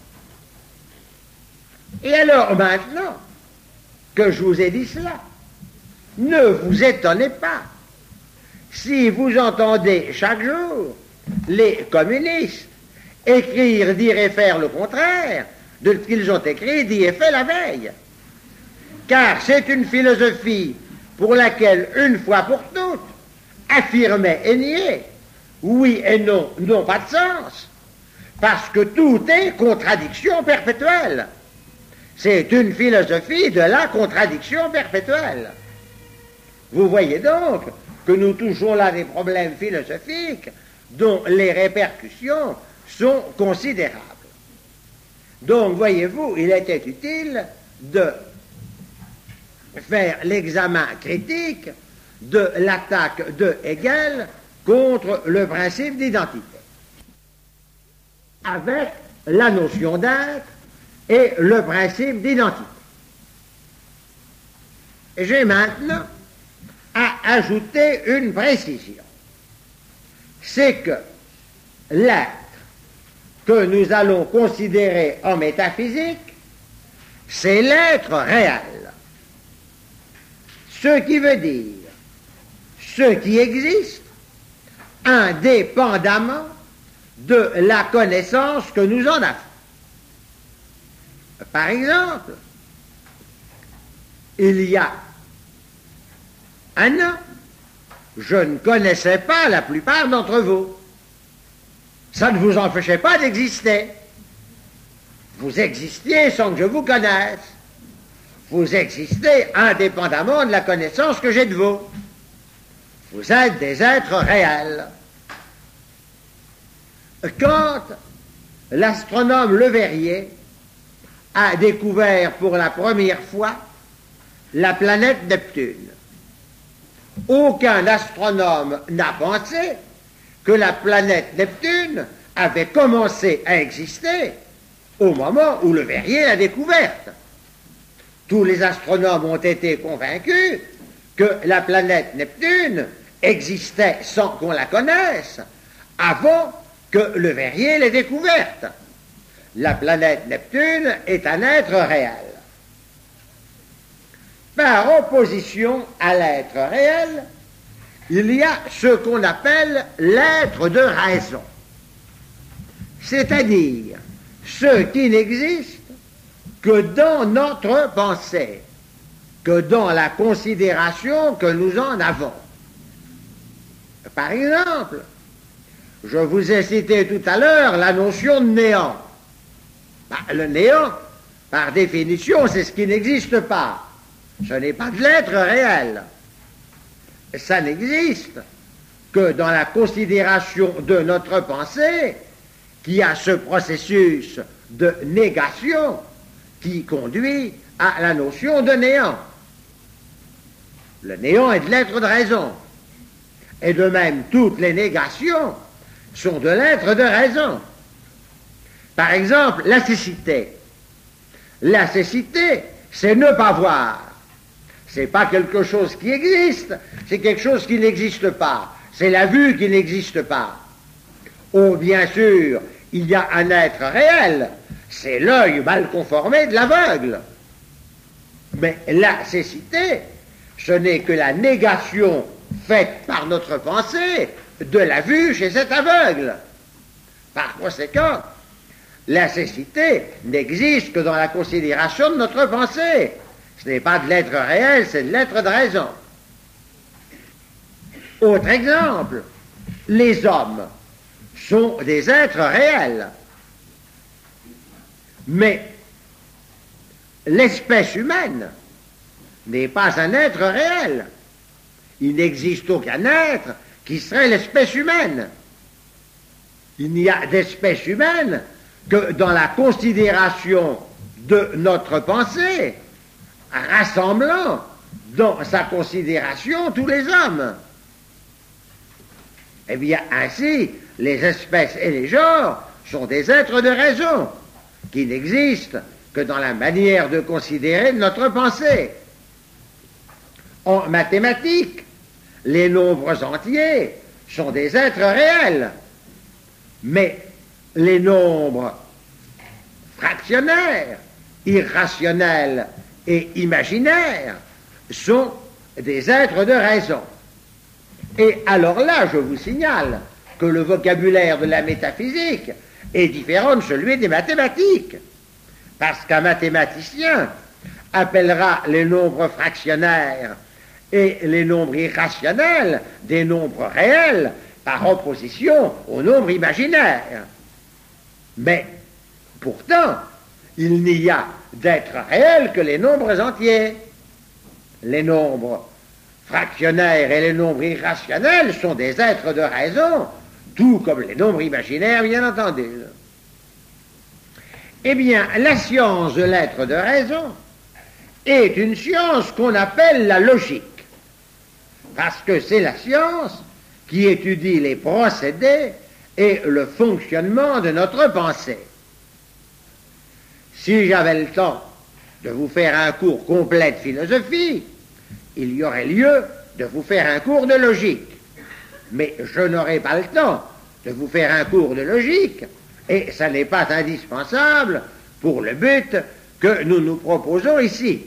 Et alors maintenant que je vous ai dit cela, ne vous étonnez pas si vous entendez chaque jour les communistes écrire, dire et faire le contraire de ce qu'ils ont écrit, dit et fait la veille. Car c'est une philosophie pour laquelle, une fois pour toutes, affirmer et nier, oui et non, n'ont pas de sens, parce que tout est contradiction perpétuelle. C'est une philosophie de la contradiction perpétuelle. Vous voyez donc que nous touchons là des problèmes philosophiques dont les répercussions sont considérables. Donc, voyez-vous, il était utile de faire l'examen critique de l'attaque de Hegel contre le principe d'identité, avec la notion d'être et le principe d'identité. J'ai maintenant à ajouter une précision. C'est que l'être que nous allons considérer en métaphysique, c'est l'être réel. Ce qui veut dire ce qui existe indépendamment de la connaissance que nous en avons. Par exemple, il y a un an, je ne connaissais pas la plupart d'entre vous. Ça ne vous empêchait pas d'exister. Vous existiez sans que je vous connaisse. Vous existez indépendamment de la connaissance que j'ai de vous. Vous êtes des êtres réels. Quand l'astronome Le Verrier a découvert pour la première fois la planète Neptune, aucun astronome n'a pensé que la planète Neptune avait commencé à exister au moment où Le Verrier l'a découverte. Tous les astronomes ont été convaincus que la planète Neptune existait sans qu'on la connaisse avant que Le Verrier l'ait découverte. La planète Neptune est un être réel. Par opposition à l'être réel, il y a ce qu'on appelle l'être de raison, c'est-à-dire ce qui n'existe que dans notre pensée, que dans la considération que nous en avons. Par exemple, je vous ai cité tout à l'heure la notion de néant. Ben, le néant, par définition, c'est ce qui n'existe pas. Ce n'est pas de l'être réel. Ça n'existe que dans la considération de notre pensée, qui a ce processus de négation qui conduit à la notion de néant. Le néant est de l'être de raison. Et de même, toutes les négations sont de l'être de raison. Par exemple, la cécité. La cécité, c'est ne pas voir. C'est pas quelque chose qui existe, c'est quelque chose qui n'existe pas. C'est la vue qui n'existe pas. Oh, bien sûr, il y a un être réel, c'est l'œil mal conformé de l'aveugle. Mais la cécité, ce n'est que la négation faite par notre pensée de la vue chez cet aveugle. Par conséquent, la cécité n'existe que dans la considération de notre pensée. Ce n'est pas de l'être réel, c'est de l'être de raison. Autre exemple, les hommes sont des êtres réels. Mais l'espèce humaine n'est pas un être réel. Il n'existe aucun être qui serait l'espèce humaine. Il n'y a d'espèce humaine que dans la considération de notre pensée, rassemblant dans sa considération tous les hommes. Eh bien, ainsi, les espèces et les genres sont des êtres de raison, qui n'existent que dans la manière de considérer notre pensée. En mathématiques, les nombres entiers sont des êtres réels, mais les nombres fractionnaires, irrationnels et imaginaires sont des êtres de raison. Et alors là, je vous signale que le vocabulaire de la métaphysique est différent de celui des mathématiques, parce qu'un mathématicien appellera les nombres fractionnaires et les nombres irrationnels des nombres réels par opposition aux nombres imaginaires. Mais pourtant, il n'y a d'être réel que les nombres entiers. Les nombres fractionnaires et les nombres irrationnels sont des êtres de raison, tout comme les nombres imaginaires, bien entendu. Eh bien, la science de l'être de raison est une science qu'on appelle la logique, parce que c'est la science qui étudie les procédés et le fonctionnement de notre pensée. Si j'avais le temps de vous faire un cours complet de philosophie, il y aurait lieu de vous faire un cours de logique. Mais je n'aurai pas le temps de vous faire un cours de logique, et ça n'est pas indispensable pour le but que nous nous proposons ici.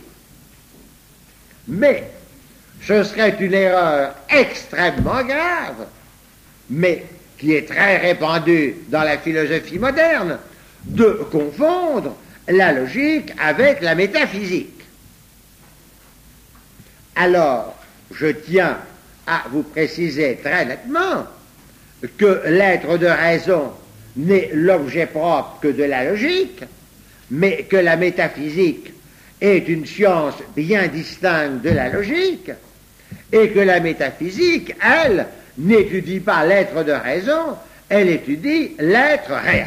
Mais ce serait une erreur extrêmement grave, mais qui est très répandue dans la philosophie moderne, de confondre la logique avec la métaphysique. Alors, je tiens à vous préciser très nettement que l'être de raison n'est l'objet propre que de la logique, mais que la métaphysique est une science bien distincte de la logique, et que la métaphysique, elle, n'étudie pas l'être de raison, elle étudie l'être réel.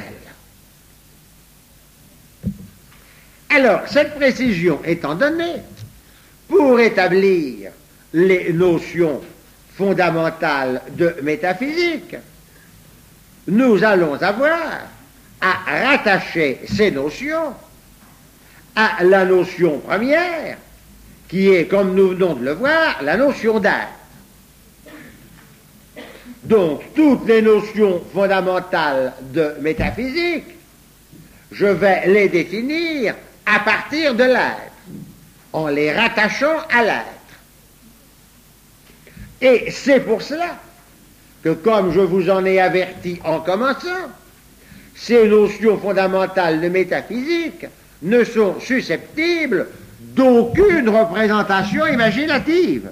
Alors, cette précision étant donnée, pour établir les notions fondamentales de métaphysique, nous allons avoir à rattacher ces notions à la notion première, qui est, comme nous venons de le voir, la notion d'être. Donc, toutes les notions fondamentales de métaphysique, je vais les définir à partir de l'être, en les rattachant à l'être. Et c'est pour cela que, comme je vous en ai averti en commençant, ces notions fondamentales de métaphysique ne sont susceptibles d'aucune représentation imaginative.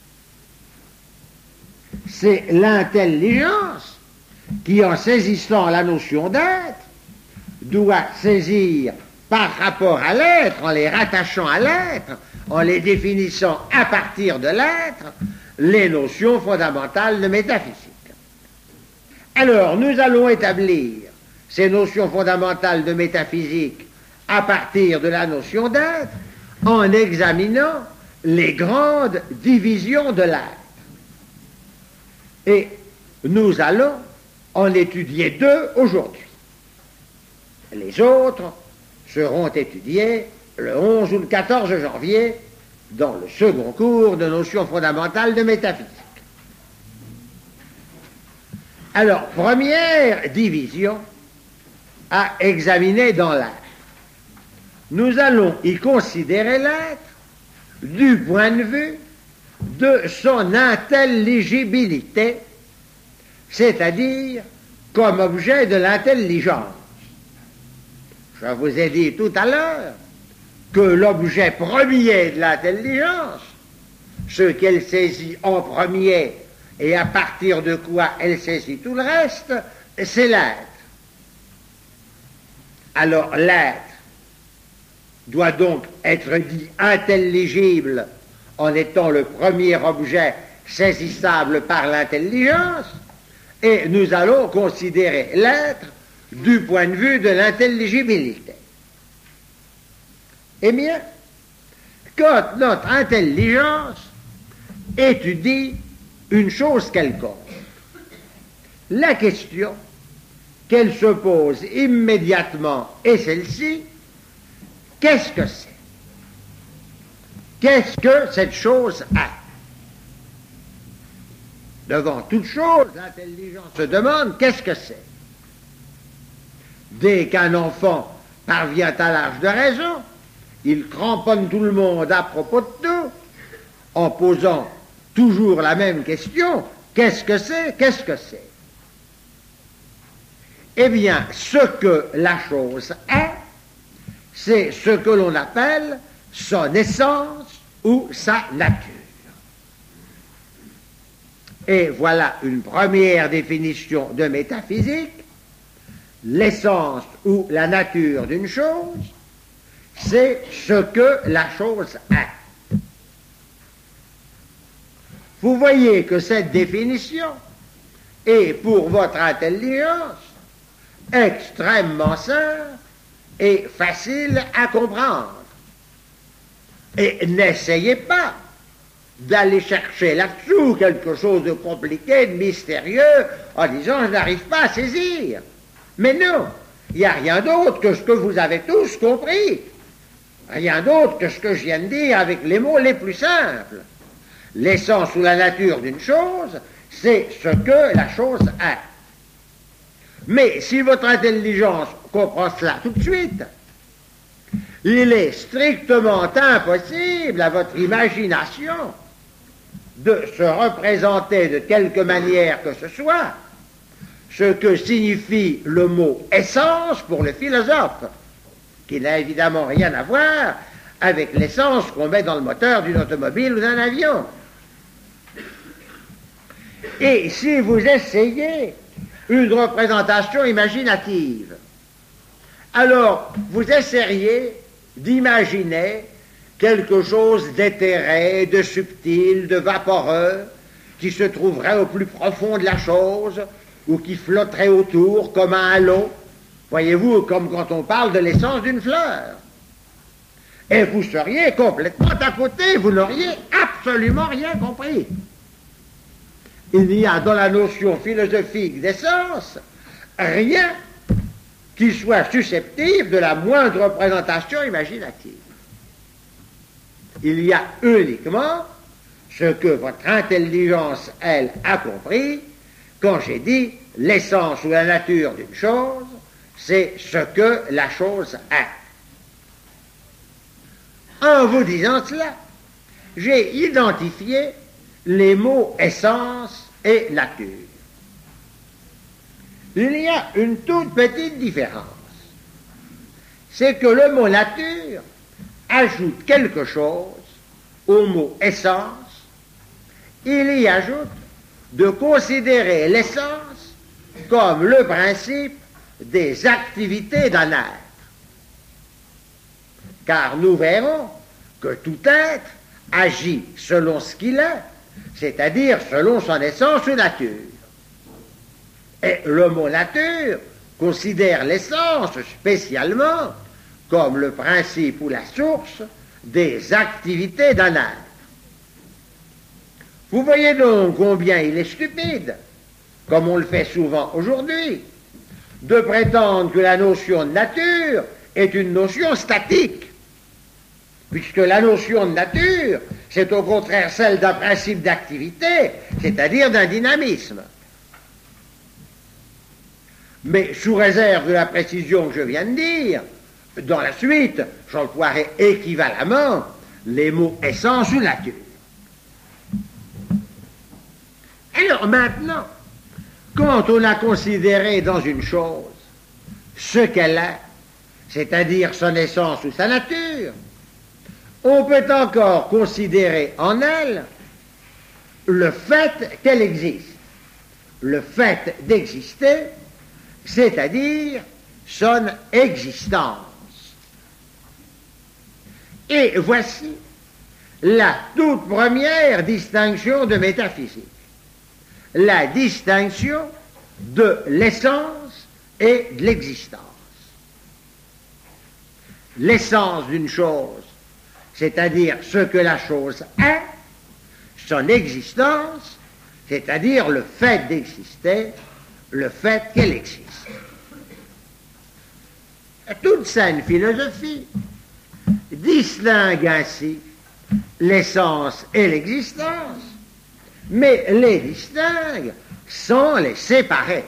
C'est l'intelligence qui, en saisissant la notion d'être, doit saisir par rapport à l'être, en les rattachant à l'être, en les définissant à partir de l'être, les notions fondamentales de métaphysique. Alors, nous allons établir ces notions fondamentales de métaphysique à partir de la notion d'être, en examinant les grandes divisions de l'être. Et nous allons en étudier deux aujourd'hui. Les autres seront étudiés le onze ou le quatorze janvier dans le second cours de notions fondamentales de métaphysique. Alors, première division à examiner dans l'être. Nous allons y considérer l'être du point de vue de son intelligibilité, c'est-à-dire comme objet de l'intelligence. Je vous ai dit tout à l'heure que l'objet premier de l'intelligence, ce qu'elle saisit en premier et à partir de quoi elle saisit tout le reste, c'est l'être. Alors l'être doit donc être dit intelligible en étant le premier objet saisissable par l'intelligence, et nous allons considérer l'être du point de vue de l'intelligibilité. Eh bien, quand notre intelligence étudie une chose quelconque, la question qu'elle se pose immédiatement est celle-ci: qu'est-ce que c'est? Qu'est-ce que cette chose a? Devant toute chose, l'intelligence se demande qu'est-ce que c'est. Dès qu'un enfant parvient à l'âge de raison, il cramponne tout le monde à propos de tout, en posant toujours la même question: qu'est-ce que c'est? Qu'est-ce que c'est? Eh bien, ce que la chose est, c'est ce que l'on appelle son essence ou sa nature. Et voilà une première définition de métaphysique. L'essence ou la nature d'une chose, c'est ce que la chose est. Vous voyez que cette définition est pour votre intelligence extrêmement simple et facile à comprendre. Et n'essayez pas d'aller chercher là-dessous quelque chose de compliqué, de mystérieux, en disant je n'arrive pas à saisir. Mais non, il n'y a rien d'autre que ce que vous avez tous compris. Rien d'autre que ce que je viens de dire avec les mots les plus simples. L'essence ou la nature d'une chose, c'est ce que la chose est. Mais si votre intelligence comprend cela tout de suite, il est strictement impossible à votre imagination de se représenter de quelque manière que ce soit ce que signifie le mot essence pour le philosophe, qui n'a évidemment rien à voir avec l'essence qu'on met dans le moteur d'une automobile ou d'un avion. Et si vous essayez une représentation imaginative, alors vous essayeriez d'imaginer quelque chose d'éthéré, de subtil, de vaporeux, qui se trouverait au plus profond de la chose, ou qui flotterait autour comme un halo, voyez-vous, comme quand on parle de l'essence d'une fleur. Et vous seriez complètement à côté, vous n'auriez absolument rien compris. Il n'y a dans la notion philosophique d'essence rien qui soit susceptible de la moindre représentation imaginative. Il y a uniquement ce que votre intelligence, elle, a compris quand j'ai dit l'essence ou la nature d'une chose, c'est ce que la chose est. En vous disant cela, j'ai identifié les mots essence et nature. Il y a une toute petite différence. C'est que le mot nature ajoute quelque chose au mot essence. Il y ajoute de considérer l'essence comme le principe des activités d'un être. Car nous verrons que tout être agit selon ce qu'il est, c'est-à-dire selon son essence ou nature. Et le mot nature considère l'essence spécialement comme le principe ou la source des activités d'un être. Vous voyez donc combien il est stupide, comme on le fait souvent aujourd'hui, de prétendre que la notion de nature est une notion statique, puisque la notion de nature, c'est au contraire celle d'un principe d'activité, c'est-à-dire d'un dynamisme. Mais sous réserve de la précision que je viens de dire, dans la suite, j'emploierai équivalemment les mots essence ou nature. Alors maintenant, quand on a considéré dans une chose ce qu'elle est, c'est-à-dire son essence ou sa nature, on peut encore considérer en elle le fait qu'elle existe, le fait d'exister, c'est-à-dire son existence. Et voici la toute première distinction de métaphysique, la distinction de l'essence et de l'existence. L'essence d'une chose, c'est-à-dire ce que la chose est, son existence, c'est-à-dire le fait d'exister, le fait qu'elle existe. Toute saine philosophie distingue ainsi l'essence et l'existence, mais les distingue sans les séparer.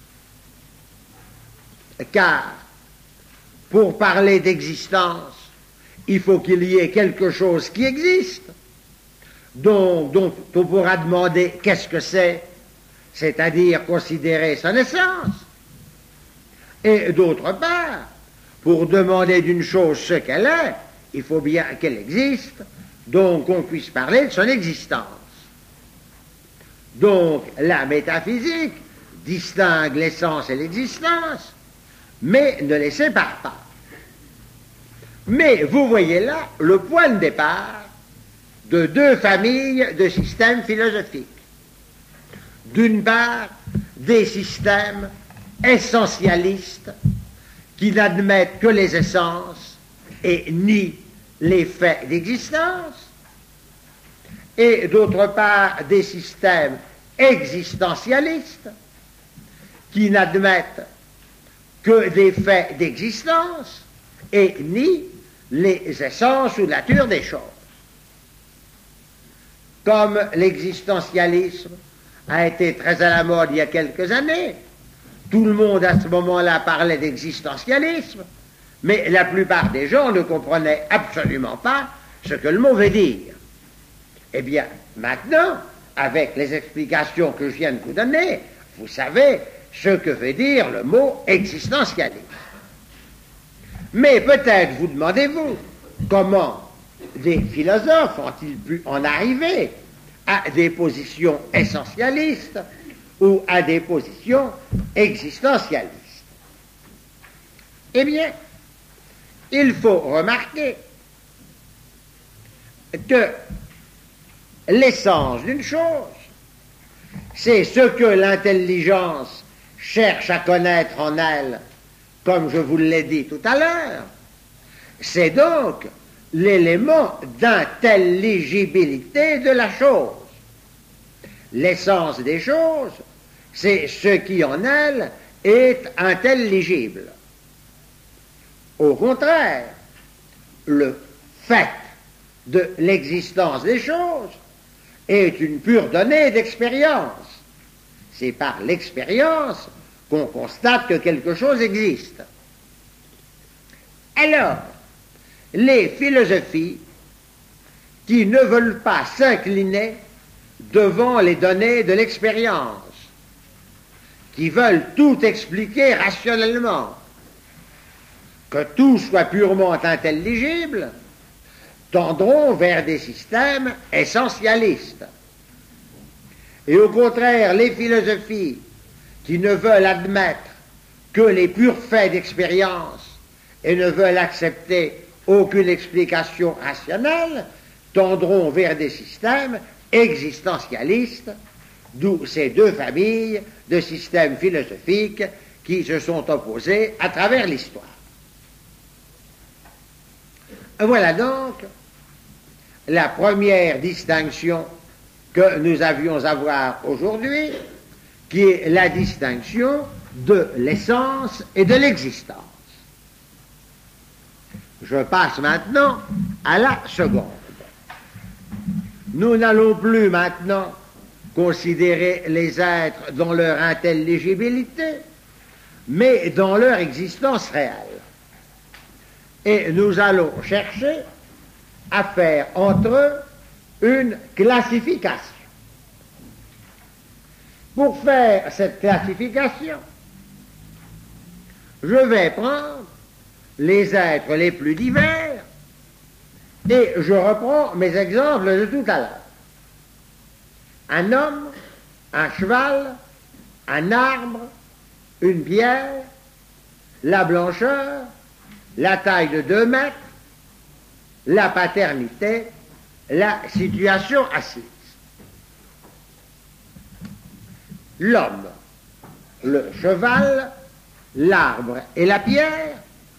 Car, pour parler d'existence, il faut qu'il y ait quelque chose qui existe, dont, dont on pourra demander qu'est-ce que c'est, c'est-à-dire considérer son essence. Et d'autre part, pour demander d'une chose ce qu'elle est, il faut bien qu'elle existe, donc on puisse parler de son existence. Donc la métaphysique distingue l'essence et l'existence, mais ne les sépare pas. Mais vous voyez là le point de départ de deux familles de systèmes philosophiques. D'une part, des systèmes essentialistes qui n'admettent que les essences et nient les faits d'existence, et d'autre part, des systèmes existentialistes qui n'admettent que des faits d'existence et nient les essences ou nature des choses. Comme l'existentialisme a été très à la mode il y a quelques années, tout le monde à ce moment-là parlait d'existentialisme, mais la plupart des gens ne comprenaient absolument pas ce que le mot veut dire. Eh bien, maintenant, avec les explications que je viens de vous donner, vous savez ce que veut dire le mot existentialisme. Mais peut-être vous demandez-vous comment des philosophes ont-ils pu en arriver à des positions essentialistes ou à des positions existentialistes. Eh bien, il faut remarquer que l'essence d'une chose, c'est ce que l'intelligence cherche à connaître en elle, comme je vous l'ai dit tout à l'heure. C'est donc l'élément d'intelligibilité de la chose. L'essence des choses, c'est ce qui en elle est intelligible. Au contraire, le fait de l'existence des choses est une pure donnée d'expérience. C'est par l'expérience qu'on constate que quelque chose existe. Alors, les philosophies qui ne veulent pas s'incliner devant les données de l'expérience, qui veulent tout expliquer rationnellement, que tout soit purement intelligible, tendront vers des systèmes essentialistes. Et au contraire, les philosophies qui ne veulent admettre que les purs faits d'expérience et ne veulent accepter aucune explication rationnelle, tendront vers des systèmes existentialistes, d'où ces deux familles de systèmes philosophiques qui se sont opposés à travers l'histoire. Voilà donc la première distinction que nous avions à voir aujourd'hui, qui est la distinction de l'essence et de l'existence. Je passe maintenant à la seconde. Nous n'allons plus maintenant considérer les êtres dans leur intelligibilité, mais dans leur existence réelle. Et nous allons chercher à faire entre eux une classification. Pour faire cette classification, je vais prendre les êtres les plus divers et je reprends mes exemples de tout à l'heure. Un homme, un cheval, un arbre, une pierre, la blancheur, la taille de deux mètres, la paternité, la situation assise. L'homme, le cheval, l'arbre et la pierre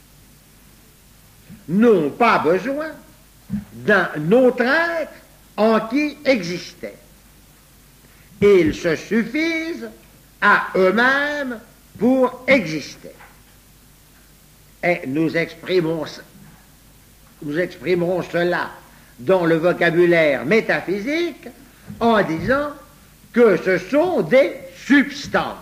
n'ont pas besoin d'un autre être en qui existait. Ils se suffisent à eux-mêmes pour exister. Et nous exprimons, nous exprimerons cela dans le vocabulaire métaphysique en disant que ce sont des substances.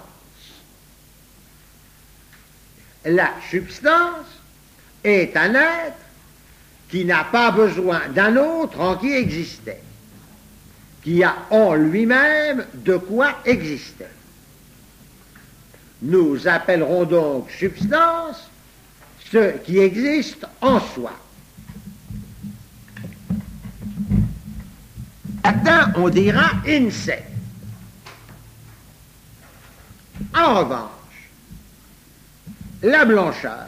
La substance est un être qui n'a pas besoin d'un autre en qui exister, qui a en lui-même de quoi exister. Nous appellerons donc substance ce qui existe en soi. Latin, on dira in se. En revanche, la blancheur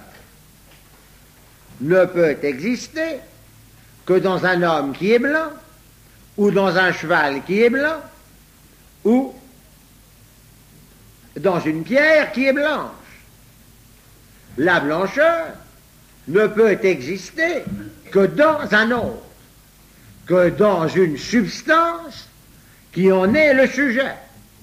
ne peut exister que dans un homme qui est blanc, ou dans un cheval qui est blanc, ou dans une pierre qui est blanche. La blancheur ne peut exister que dans un autre, que dans une substance qui en est le sujet,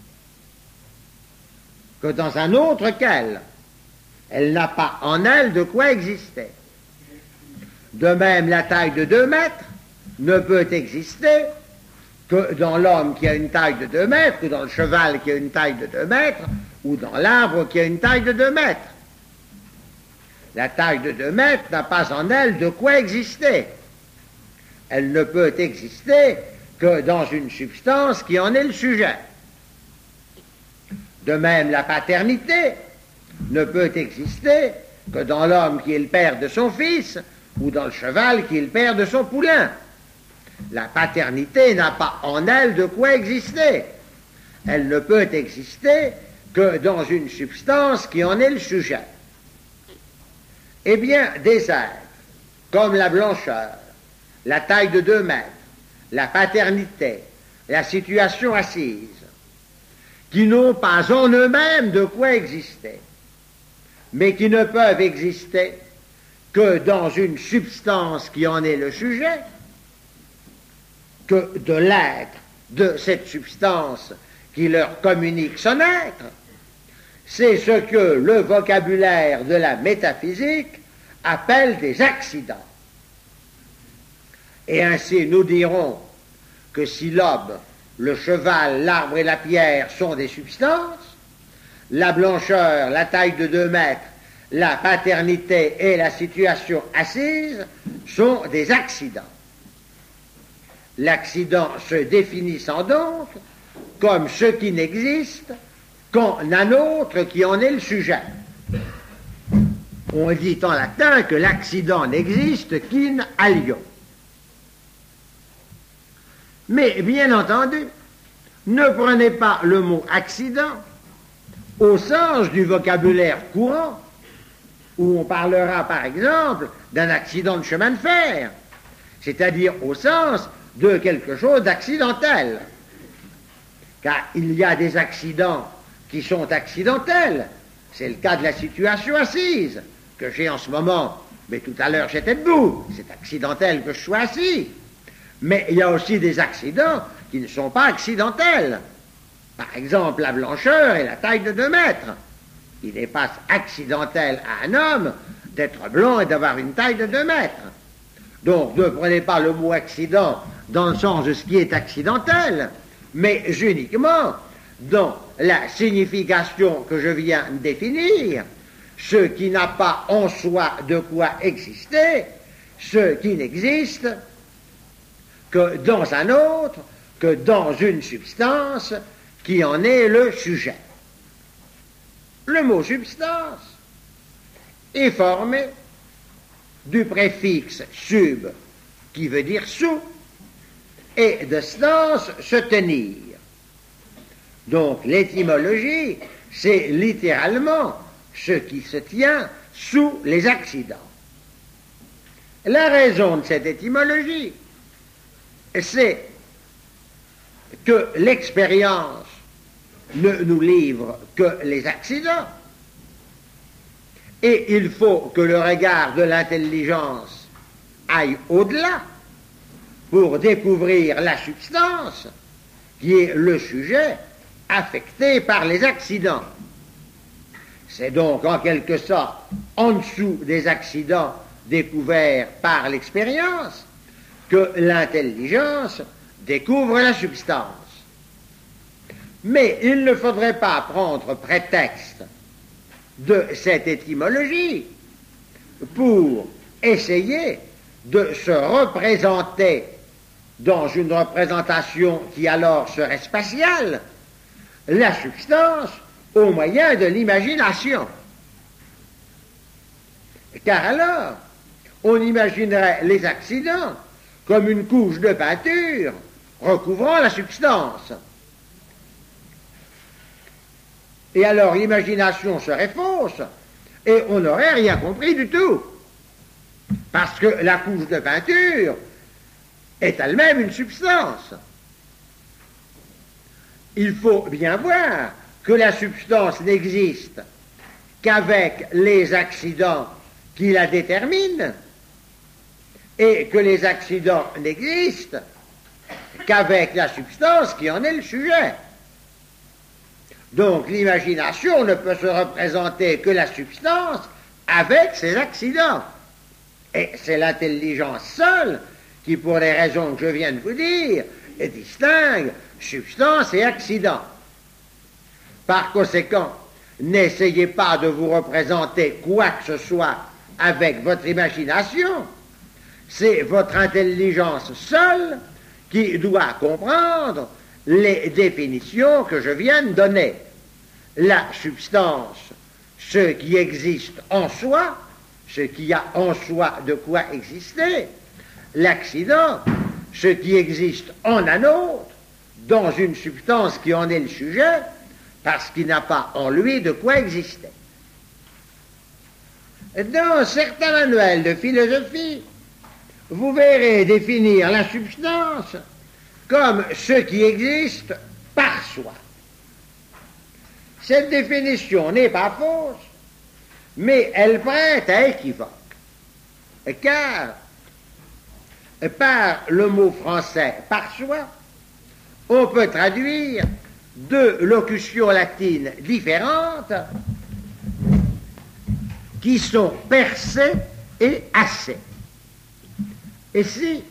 que dans un autre qu'elle. Elle n'a pas en elle de quoi exister. De même, la taille de deux mètres ne peut exister que dans l'homme qui a une taille de deux mètres, ou dans le cheval qui a une taille de deux mètres, ou dans l'arbre qui a une taille de deux mètres. La taille de deux mètres n'a pas en elle de quoi exister. Elle ne peut exister que dans une substance qui en est le sujet. De même, la paternité ne peut exister que dans l'homme qui est le père de son fils, ou dans le cheval qui est le père de son poulain. La paternité n'a pas en elle de quoi exister. Elle ne peut exister que dans une substance qui en est le sujet. Eh bien, des êtres comme la blancheur, la taille de deux mètres, la paternité, la situation assise, qui n'ont pas en eux-mêmes de quoi exister, mais qui ne peuvent exister que dans une substance qui en est le sujet, que de l'être de cette substance qui leur communique son être, c'est ce que le vocabulaire de la métaphysique appelle des accidents. Et ainsi nous dirons que si l'homme, le cheval, l'arbre et la pierre sont des substances, la blancheur, la taille de deux mètres, la paternité et la situation assise sont des accidents. L'accident se définissant donc comme ce qui n'existe qu'en un autre qui en est le sujet. On dit en latin que l'accident n'existe qu'in alio. Mais bien entendu, ne prenez pas le mot accident au sens du vocabulaire courant, où on parlera par exemple d'un accident de chemin de fer, c'est-à-dire au sens de quelque chose d'accidentel. Car il y a des accidents qui sont accidentels. C'est le cas de la situation assise, que j'ai en ce moment, mais tout à l'heure j'étais debout, c'est accidentel que je sois assis. Mais il y a aussi des accidents qui ne sont pas accidentels. Par exemple, la blancheur et la taille de deux mètres. Il n'est pas accidentel à un homme d'être blanc et d'avoir une taille de deux mètres. Donc ne prenez pas le mot accident dans le sens de ce qui est accidentel, mais uniquement dans la signification que je viens de définir, ce qui n'a pas en soi de quoi exister, ce qui n'existe que dans un autre, que dans une substance qui en est le sujet. Le mot substance est formé du préfixe sub, qui veut dire sous, et de stance, se tenir. Donc l'étymologie, c'est littéralement ce qui se tient sous les accidents. La raison de cette étymologie, c'est que l'expérience ne nous livre que les accidents, et il faut que le regard de l'intelligence aille au-delà pour découvrir la substance qui est le sujet affecté par les accidents. C'est donc en quelque sorte en dessous des accidents découverts par l'expérience que l'intelligence découvre la substance. Mais il ne faudrait pas prendre prétexte de cette étymologie pour essayer de se représenter dans une représentation qui alors serait spatiale la substance au moyen de l'imagination. Car alors, on imaginerait les accidents comme une couche de peinture recouvrant la substance. Et alors l'imagination serait fausse et on n'aurait rien compris du tout. Parce que la couche de peinture est elle-même une substance. Il faut bien voir que la substance n'existe qu'avec les accidents qui la déterminent et que les accidents n'existent qu'avec la substance qui en est le sujet. Donc l'imagination ne peut se représenter que la substance avec ses accidents. Et c'est l'intelligence seule qui, pour les raisons que je viens de vous dire, distingue substance et accident. Par conséquent, n'essayez pas de vous représenter quoi que ce soit avec votre imagination. C'est votre intelligence seule qui doit comprendre les définitions que je viens de donner. La substance, ce qui existe en soi, ce qui a en soi de quoi exister. L'accident, ce qui existe en un autre, dans une substance qui en est le sujet, parce qu'il n'a pas en lui de quoi exister. Dans certains manuels de philosophie, vous verrez définir la substance comme ce qui existe par soi. Cette définition n'est pas fausse, mais elle prête à équivoque, car par le mot français « par soi », on peut traduire deux locutions latines différentes qui sont « percé » et « assez ». Et si,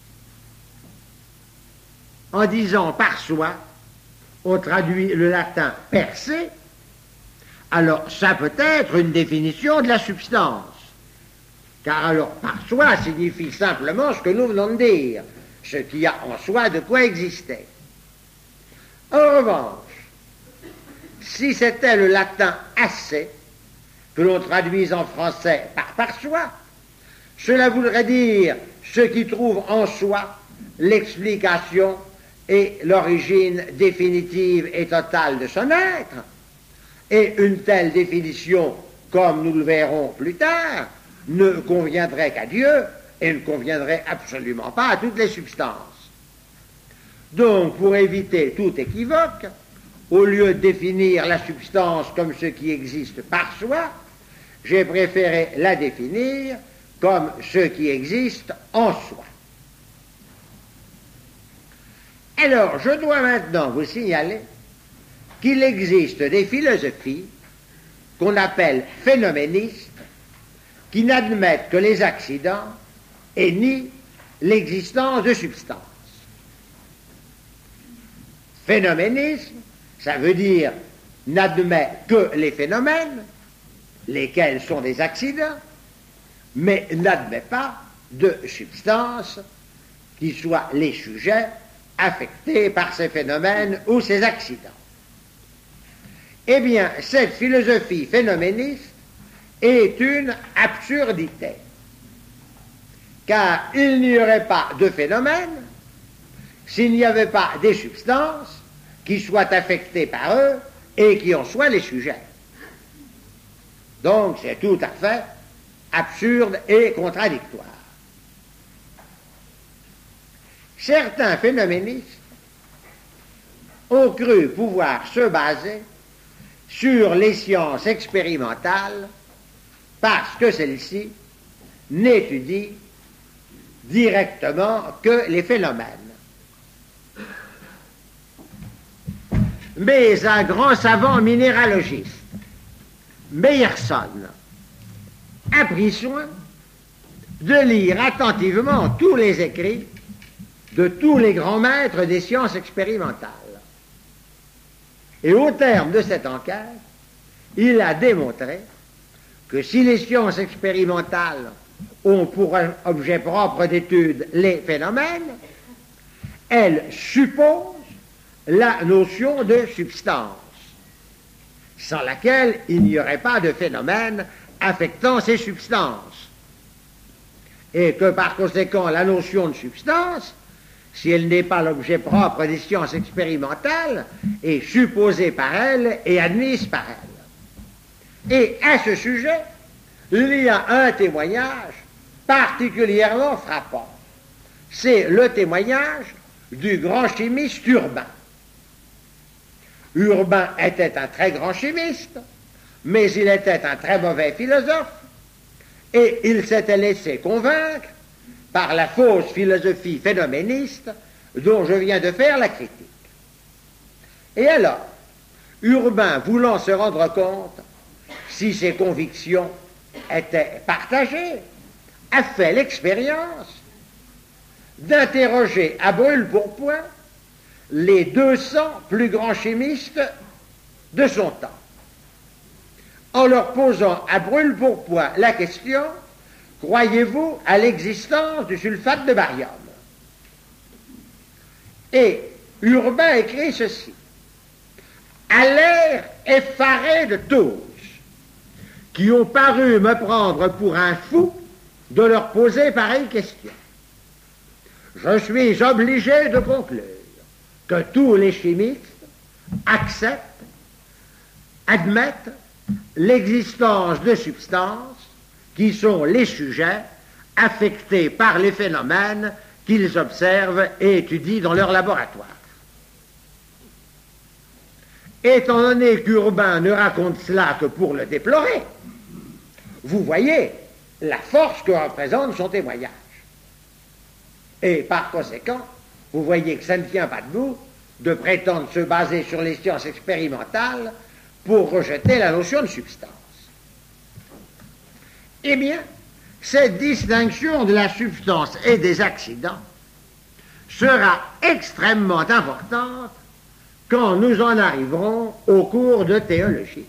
en disant « par soi », on traduit le latin « percé », alors ça peut être une définition de la substance. Car alors par soi signifie simplement ce que nous venons de dire, ce qui a en soi de quoi exister. En revanche, si c'était le latin assez, que l'on traduise en français par par soi, cela voudrait dire ce qui trouve en soi l'explication et l'origine définitive et totale de son être. Et une telle définition, comme nous le verrons plus tard, ne conviendrait qu'à Dieu et ne conviendrait absolument pas à toutes les substances. Donc, pour éviter tout équivoque, au lieu de définir la substance comme ce qui existe par soi, j'ai préféré la définir comme ce qui existe en soi. Alors, je dois maintenant vous signaler qu'il existe des philosophies qu'on appelle phénoménistes, qui n'admettent que les accidents et nient l'existence de substances. Phénoménisme, ça veut dire n'admet que les phénomènes, lesquels sont des accidents, mais n'admet pas de substances qui soient les sujets affectés par ces phénomènes ou ces accidents. Eh bien, cette philosophie phénoméniste est une absurdité, car il n'y aurait pas de phénomène s'il n'y avait pas des substances qui soient affectées par eux et qui en soient les sujets. Donc c'est tout à fait absurde et contradictoire. Certains phénoménistes ont cru pouvoir se baser sur les sciences expérimentales parce que celles-ci n'étudient directement que les phénomènes. Mais un grand savant minéralogiste, Meyerson, a pris soin de lire attentivement tous les écrits de tous les grands maîtres des sciences expérimentales. Et au terme de cette enquête, il a démontré que si les sciences expérimentales ont pour objet propre d'étude les phénomènes, elles supposent la notion de substance, sans laquelle il n'y aurait pas de phénomène affectant ces substances. Et que par conséquent, la notion de substance si elle n'est pas l'objet propre des sciences expérimentales, est supposée par elle et admise par elle. Et à ce sujet, il y a un témoignage particulièrement frappant. C'est le témoignage du grand chimiste Urbain. Urbain était un très grand chimiste, mais il était un très mauvais philosophe, et il s'était laissé convaincre par la fausse philosophie phénoméniste dont je viens de faire la critique. Et alors, Urbain, voulant se rendre compte si ses convictions étaient partagées, a fait l'expérience d'interroger à brûle-pourpoint les deux cents plus grands chimistes de son temps, en leur posant à brûle-pourpoint la question: croyez-vous à l'existence du sulfate de barium? Et Urbain écrit ceci: à l'air effaré de tous, qui ont paru me prendre pour un fou de leur poser pareille question, je suis obligé de conclure que tous les chimistes acceptent, admettent l'existence de substances qui sont les sujets affectés par les phénomènes qu'ils observent et étudient dans leur laboratoire. Étant donné qu'Urbain ne raconte cela que pour le déplorer, vous voyez la force que représente son témoignage. Et par conséquent, vous voyez que ça ne tient pas debout de prétendre se baser sur les sciences expérimentales pour rejeter la notion de substance. Eh bien, cette distinction de la substance et des accidents sera extrêmement importante quand nous en arriverons au cours de théologie.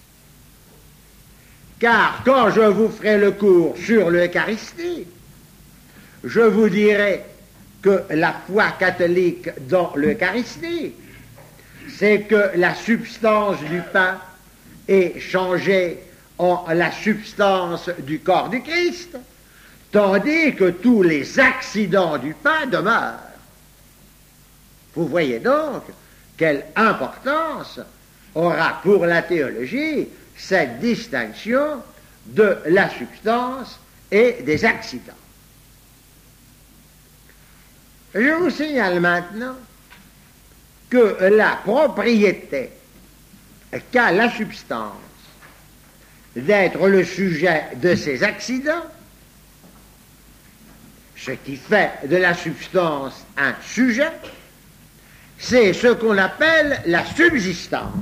Car quand je vous ferai le cours sur l'Eucharistie, je vous dirai que la foi catholique dans l'Eucharistie, c'est que la substance du pain est changée en la substance du corps du Christ, tandis que tous les accidents du pain demeurent. Vous voyez donc quelle importance aura pour la théologie cette distinction de la substance et des accidents. Je vous signale maintenant que la propriété qu'a la substance d'être le sujet de ces accidents, ce qui fait de la substance un sujet, c'est ce qu'on appelle la subsistance.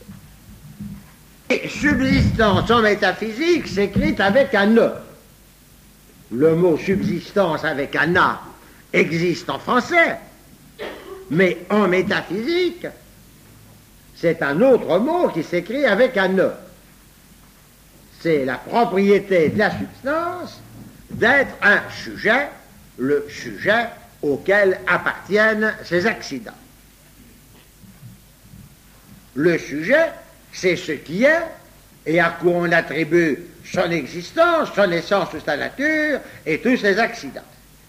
Et subsistance en métaphysique s'écrit avec un E. Le mot subsistance avec un A existe en français, mais en métaphysique, c'est un autre mot qui s'écrit avec un E. C'est la propriété de la substance d'être un sujet, le sujet auquel appartiennent ces accidents. Le sujet, c'est ce qui est et à quoi on attribue son existence, son essence, sa nature et tous ses accidents.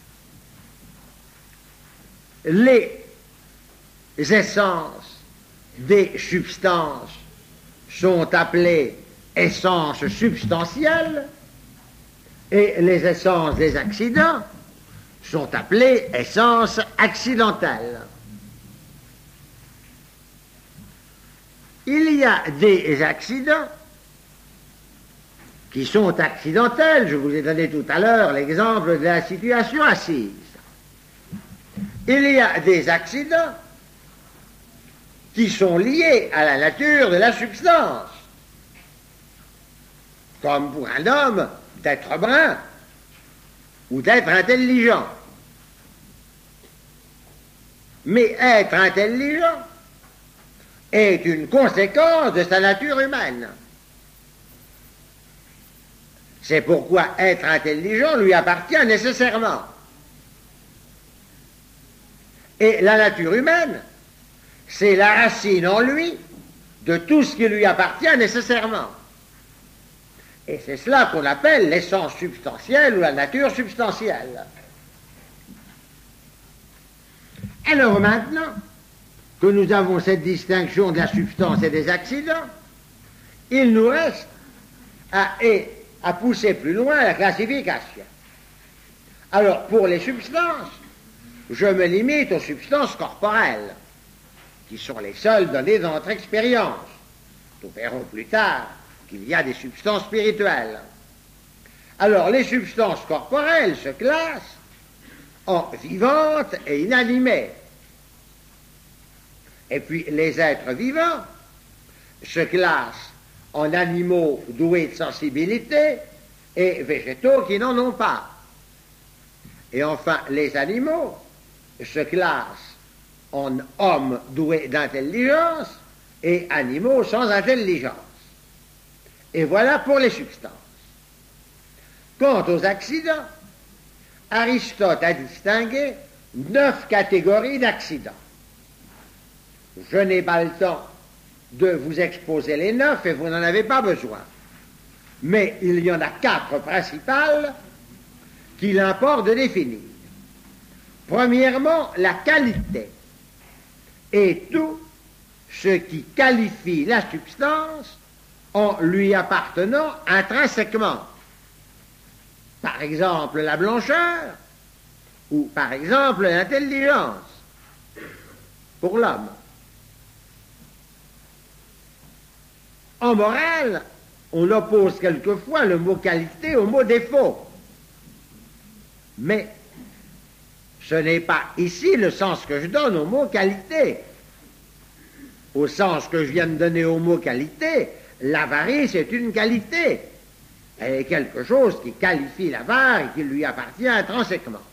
Les essences des substances sont appelées essences substantielles et les essences des accidents sont appelées essences accidentelles. Il y a des accidents qui sont accidentels. Je vous ai donné tout à l'heure l'exemple de la situation assise. Il y a des accidents qui sont liés à la nature de la substance, comme pour un homme d'être brun ou d'être intelligent. Mais être intelligent est une conséquence de sa nature humaine. C'est pourquoi être intelligent lui appartient nécessairement. Et la nature humaine, c'est la racine en lui de tout ce qui lui appartient nécessairement. Et c'est cela qu'on appelle l'essence substantielle ou la nature substantielle. Alors maintenant que nous avons cette distinction de la substance et des accidents, il nous reste à, et, à pousser plus loin la classification. Alors, pour les substances, je me limite aux substances corporelles, qui sont les seules données dans notre expérience. Nous verrons plus tard qu'il y a des substances spirituelles. Alors, les substances corporelles se classent en vivantes et inanimées. Et puis, les êtres vivants se classent en animaux doués de sensibilité et végétaux qui n'en ont pas. Et enfin, les animaux se classent en hommes doués d'intelligence et animaux sans intelligence. Et voilà pour les substances. Quant aux accidents, Aristote a distingué neuf catégories d'accidents. Je n'ai pas le temps de vous exposer les neuf et vous n'en avez pas besoin. Mais il y en a quatre principales qu'il importe de définir. Premièrement, la qualité et tout ce qui qualifie la substance en lui appartenant intrinsèquement. Par exemple, la blancheur ou par exemple l'intelligence pour l'homme. En morale, on oppose quelquefois le mot qualité au mot défaut. Mais ce n'est pas ici le sens que je donne au mot qualité. Au sens que je viens de donner au mot qualité, l'avarice est une qualité. Elle est quelque chose qui qualifie l'avare et qui lui appartient intrinsèquement.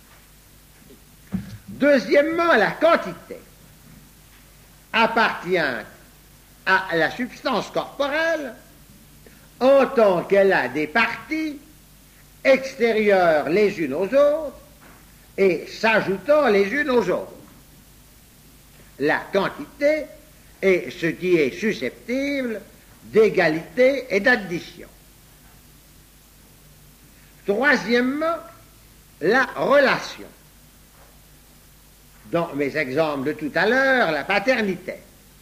Deuxièmement, la quantité appartient à la substance corporelle en tant qu'elle a des parties extérieures les unes aux autres et s'ajoutant les unes aux autres. La quantité est ce qui est susceptible d'égalité et d'addition. Troisièmement, la relation. Dans mes exemples de tout à l'heure, la paternité.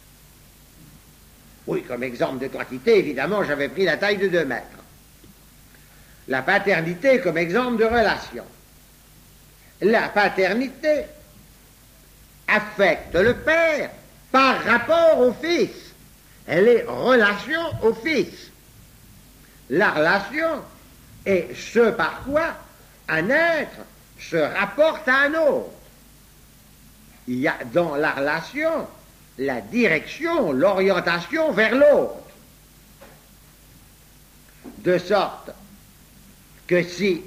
Oui, comme exemple de quantité, évidemment, j'avais pris la taille de deux mètres. La paternité comme exemple de relation. La paternité affecte le père par rapport au fils. Elle est relation au fils. La relation est ce par quoi un être se rapporte à un autre. Il y a dans la relation la direction, l'orientation vers l'autre. De sorte que si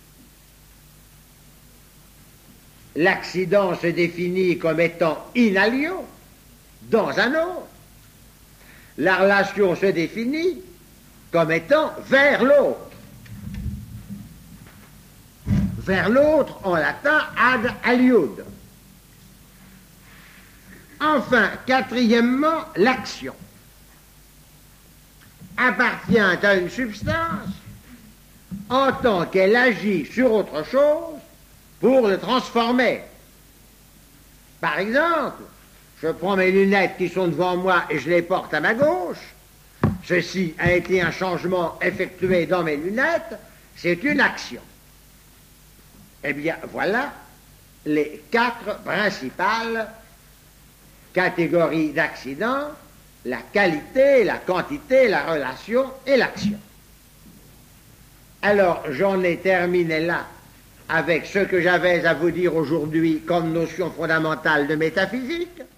l'accident se définit comme étant inalio dans un autre, la relation se définit comme étant vers l'autre. Vers l'autre en latin ad aliud. Enfin, quatrièmement, l'action appartient à une substance en tant qu'elle agit sur autre chose pour le transformer. Par exemple, je prends mes lunettes qui sont devant moi et je les porte à ma gauche. Ceci a été un changement effectué dans mes lunettes, c'est une action. Eh bien, voilà les quatre principales catégories d'accidents: la qualité, la quantité, la relation et l'action. Alors, j'en ai terminé là avec ce que j'avais à vous dire aujourd'hui comme notion fondamentale de métaphysique.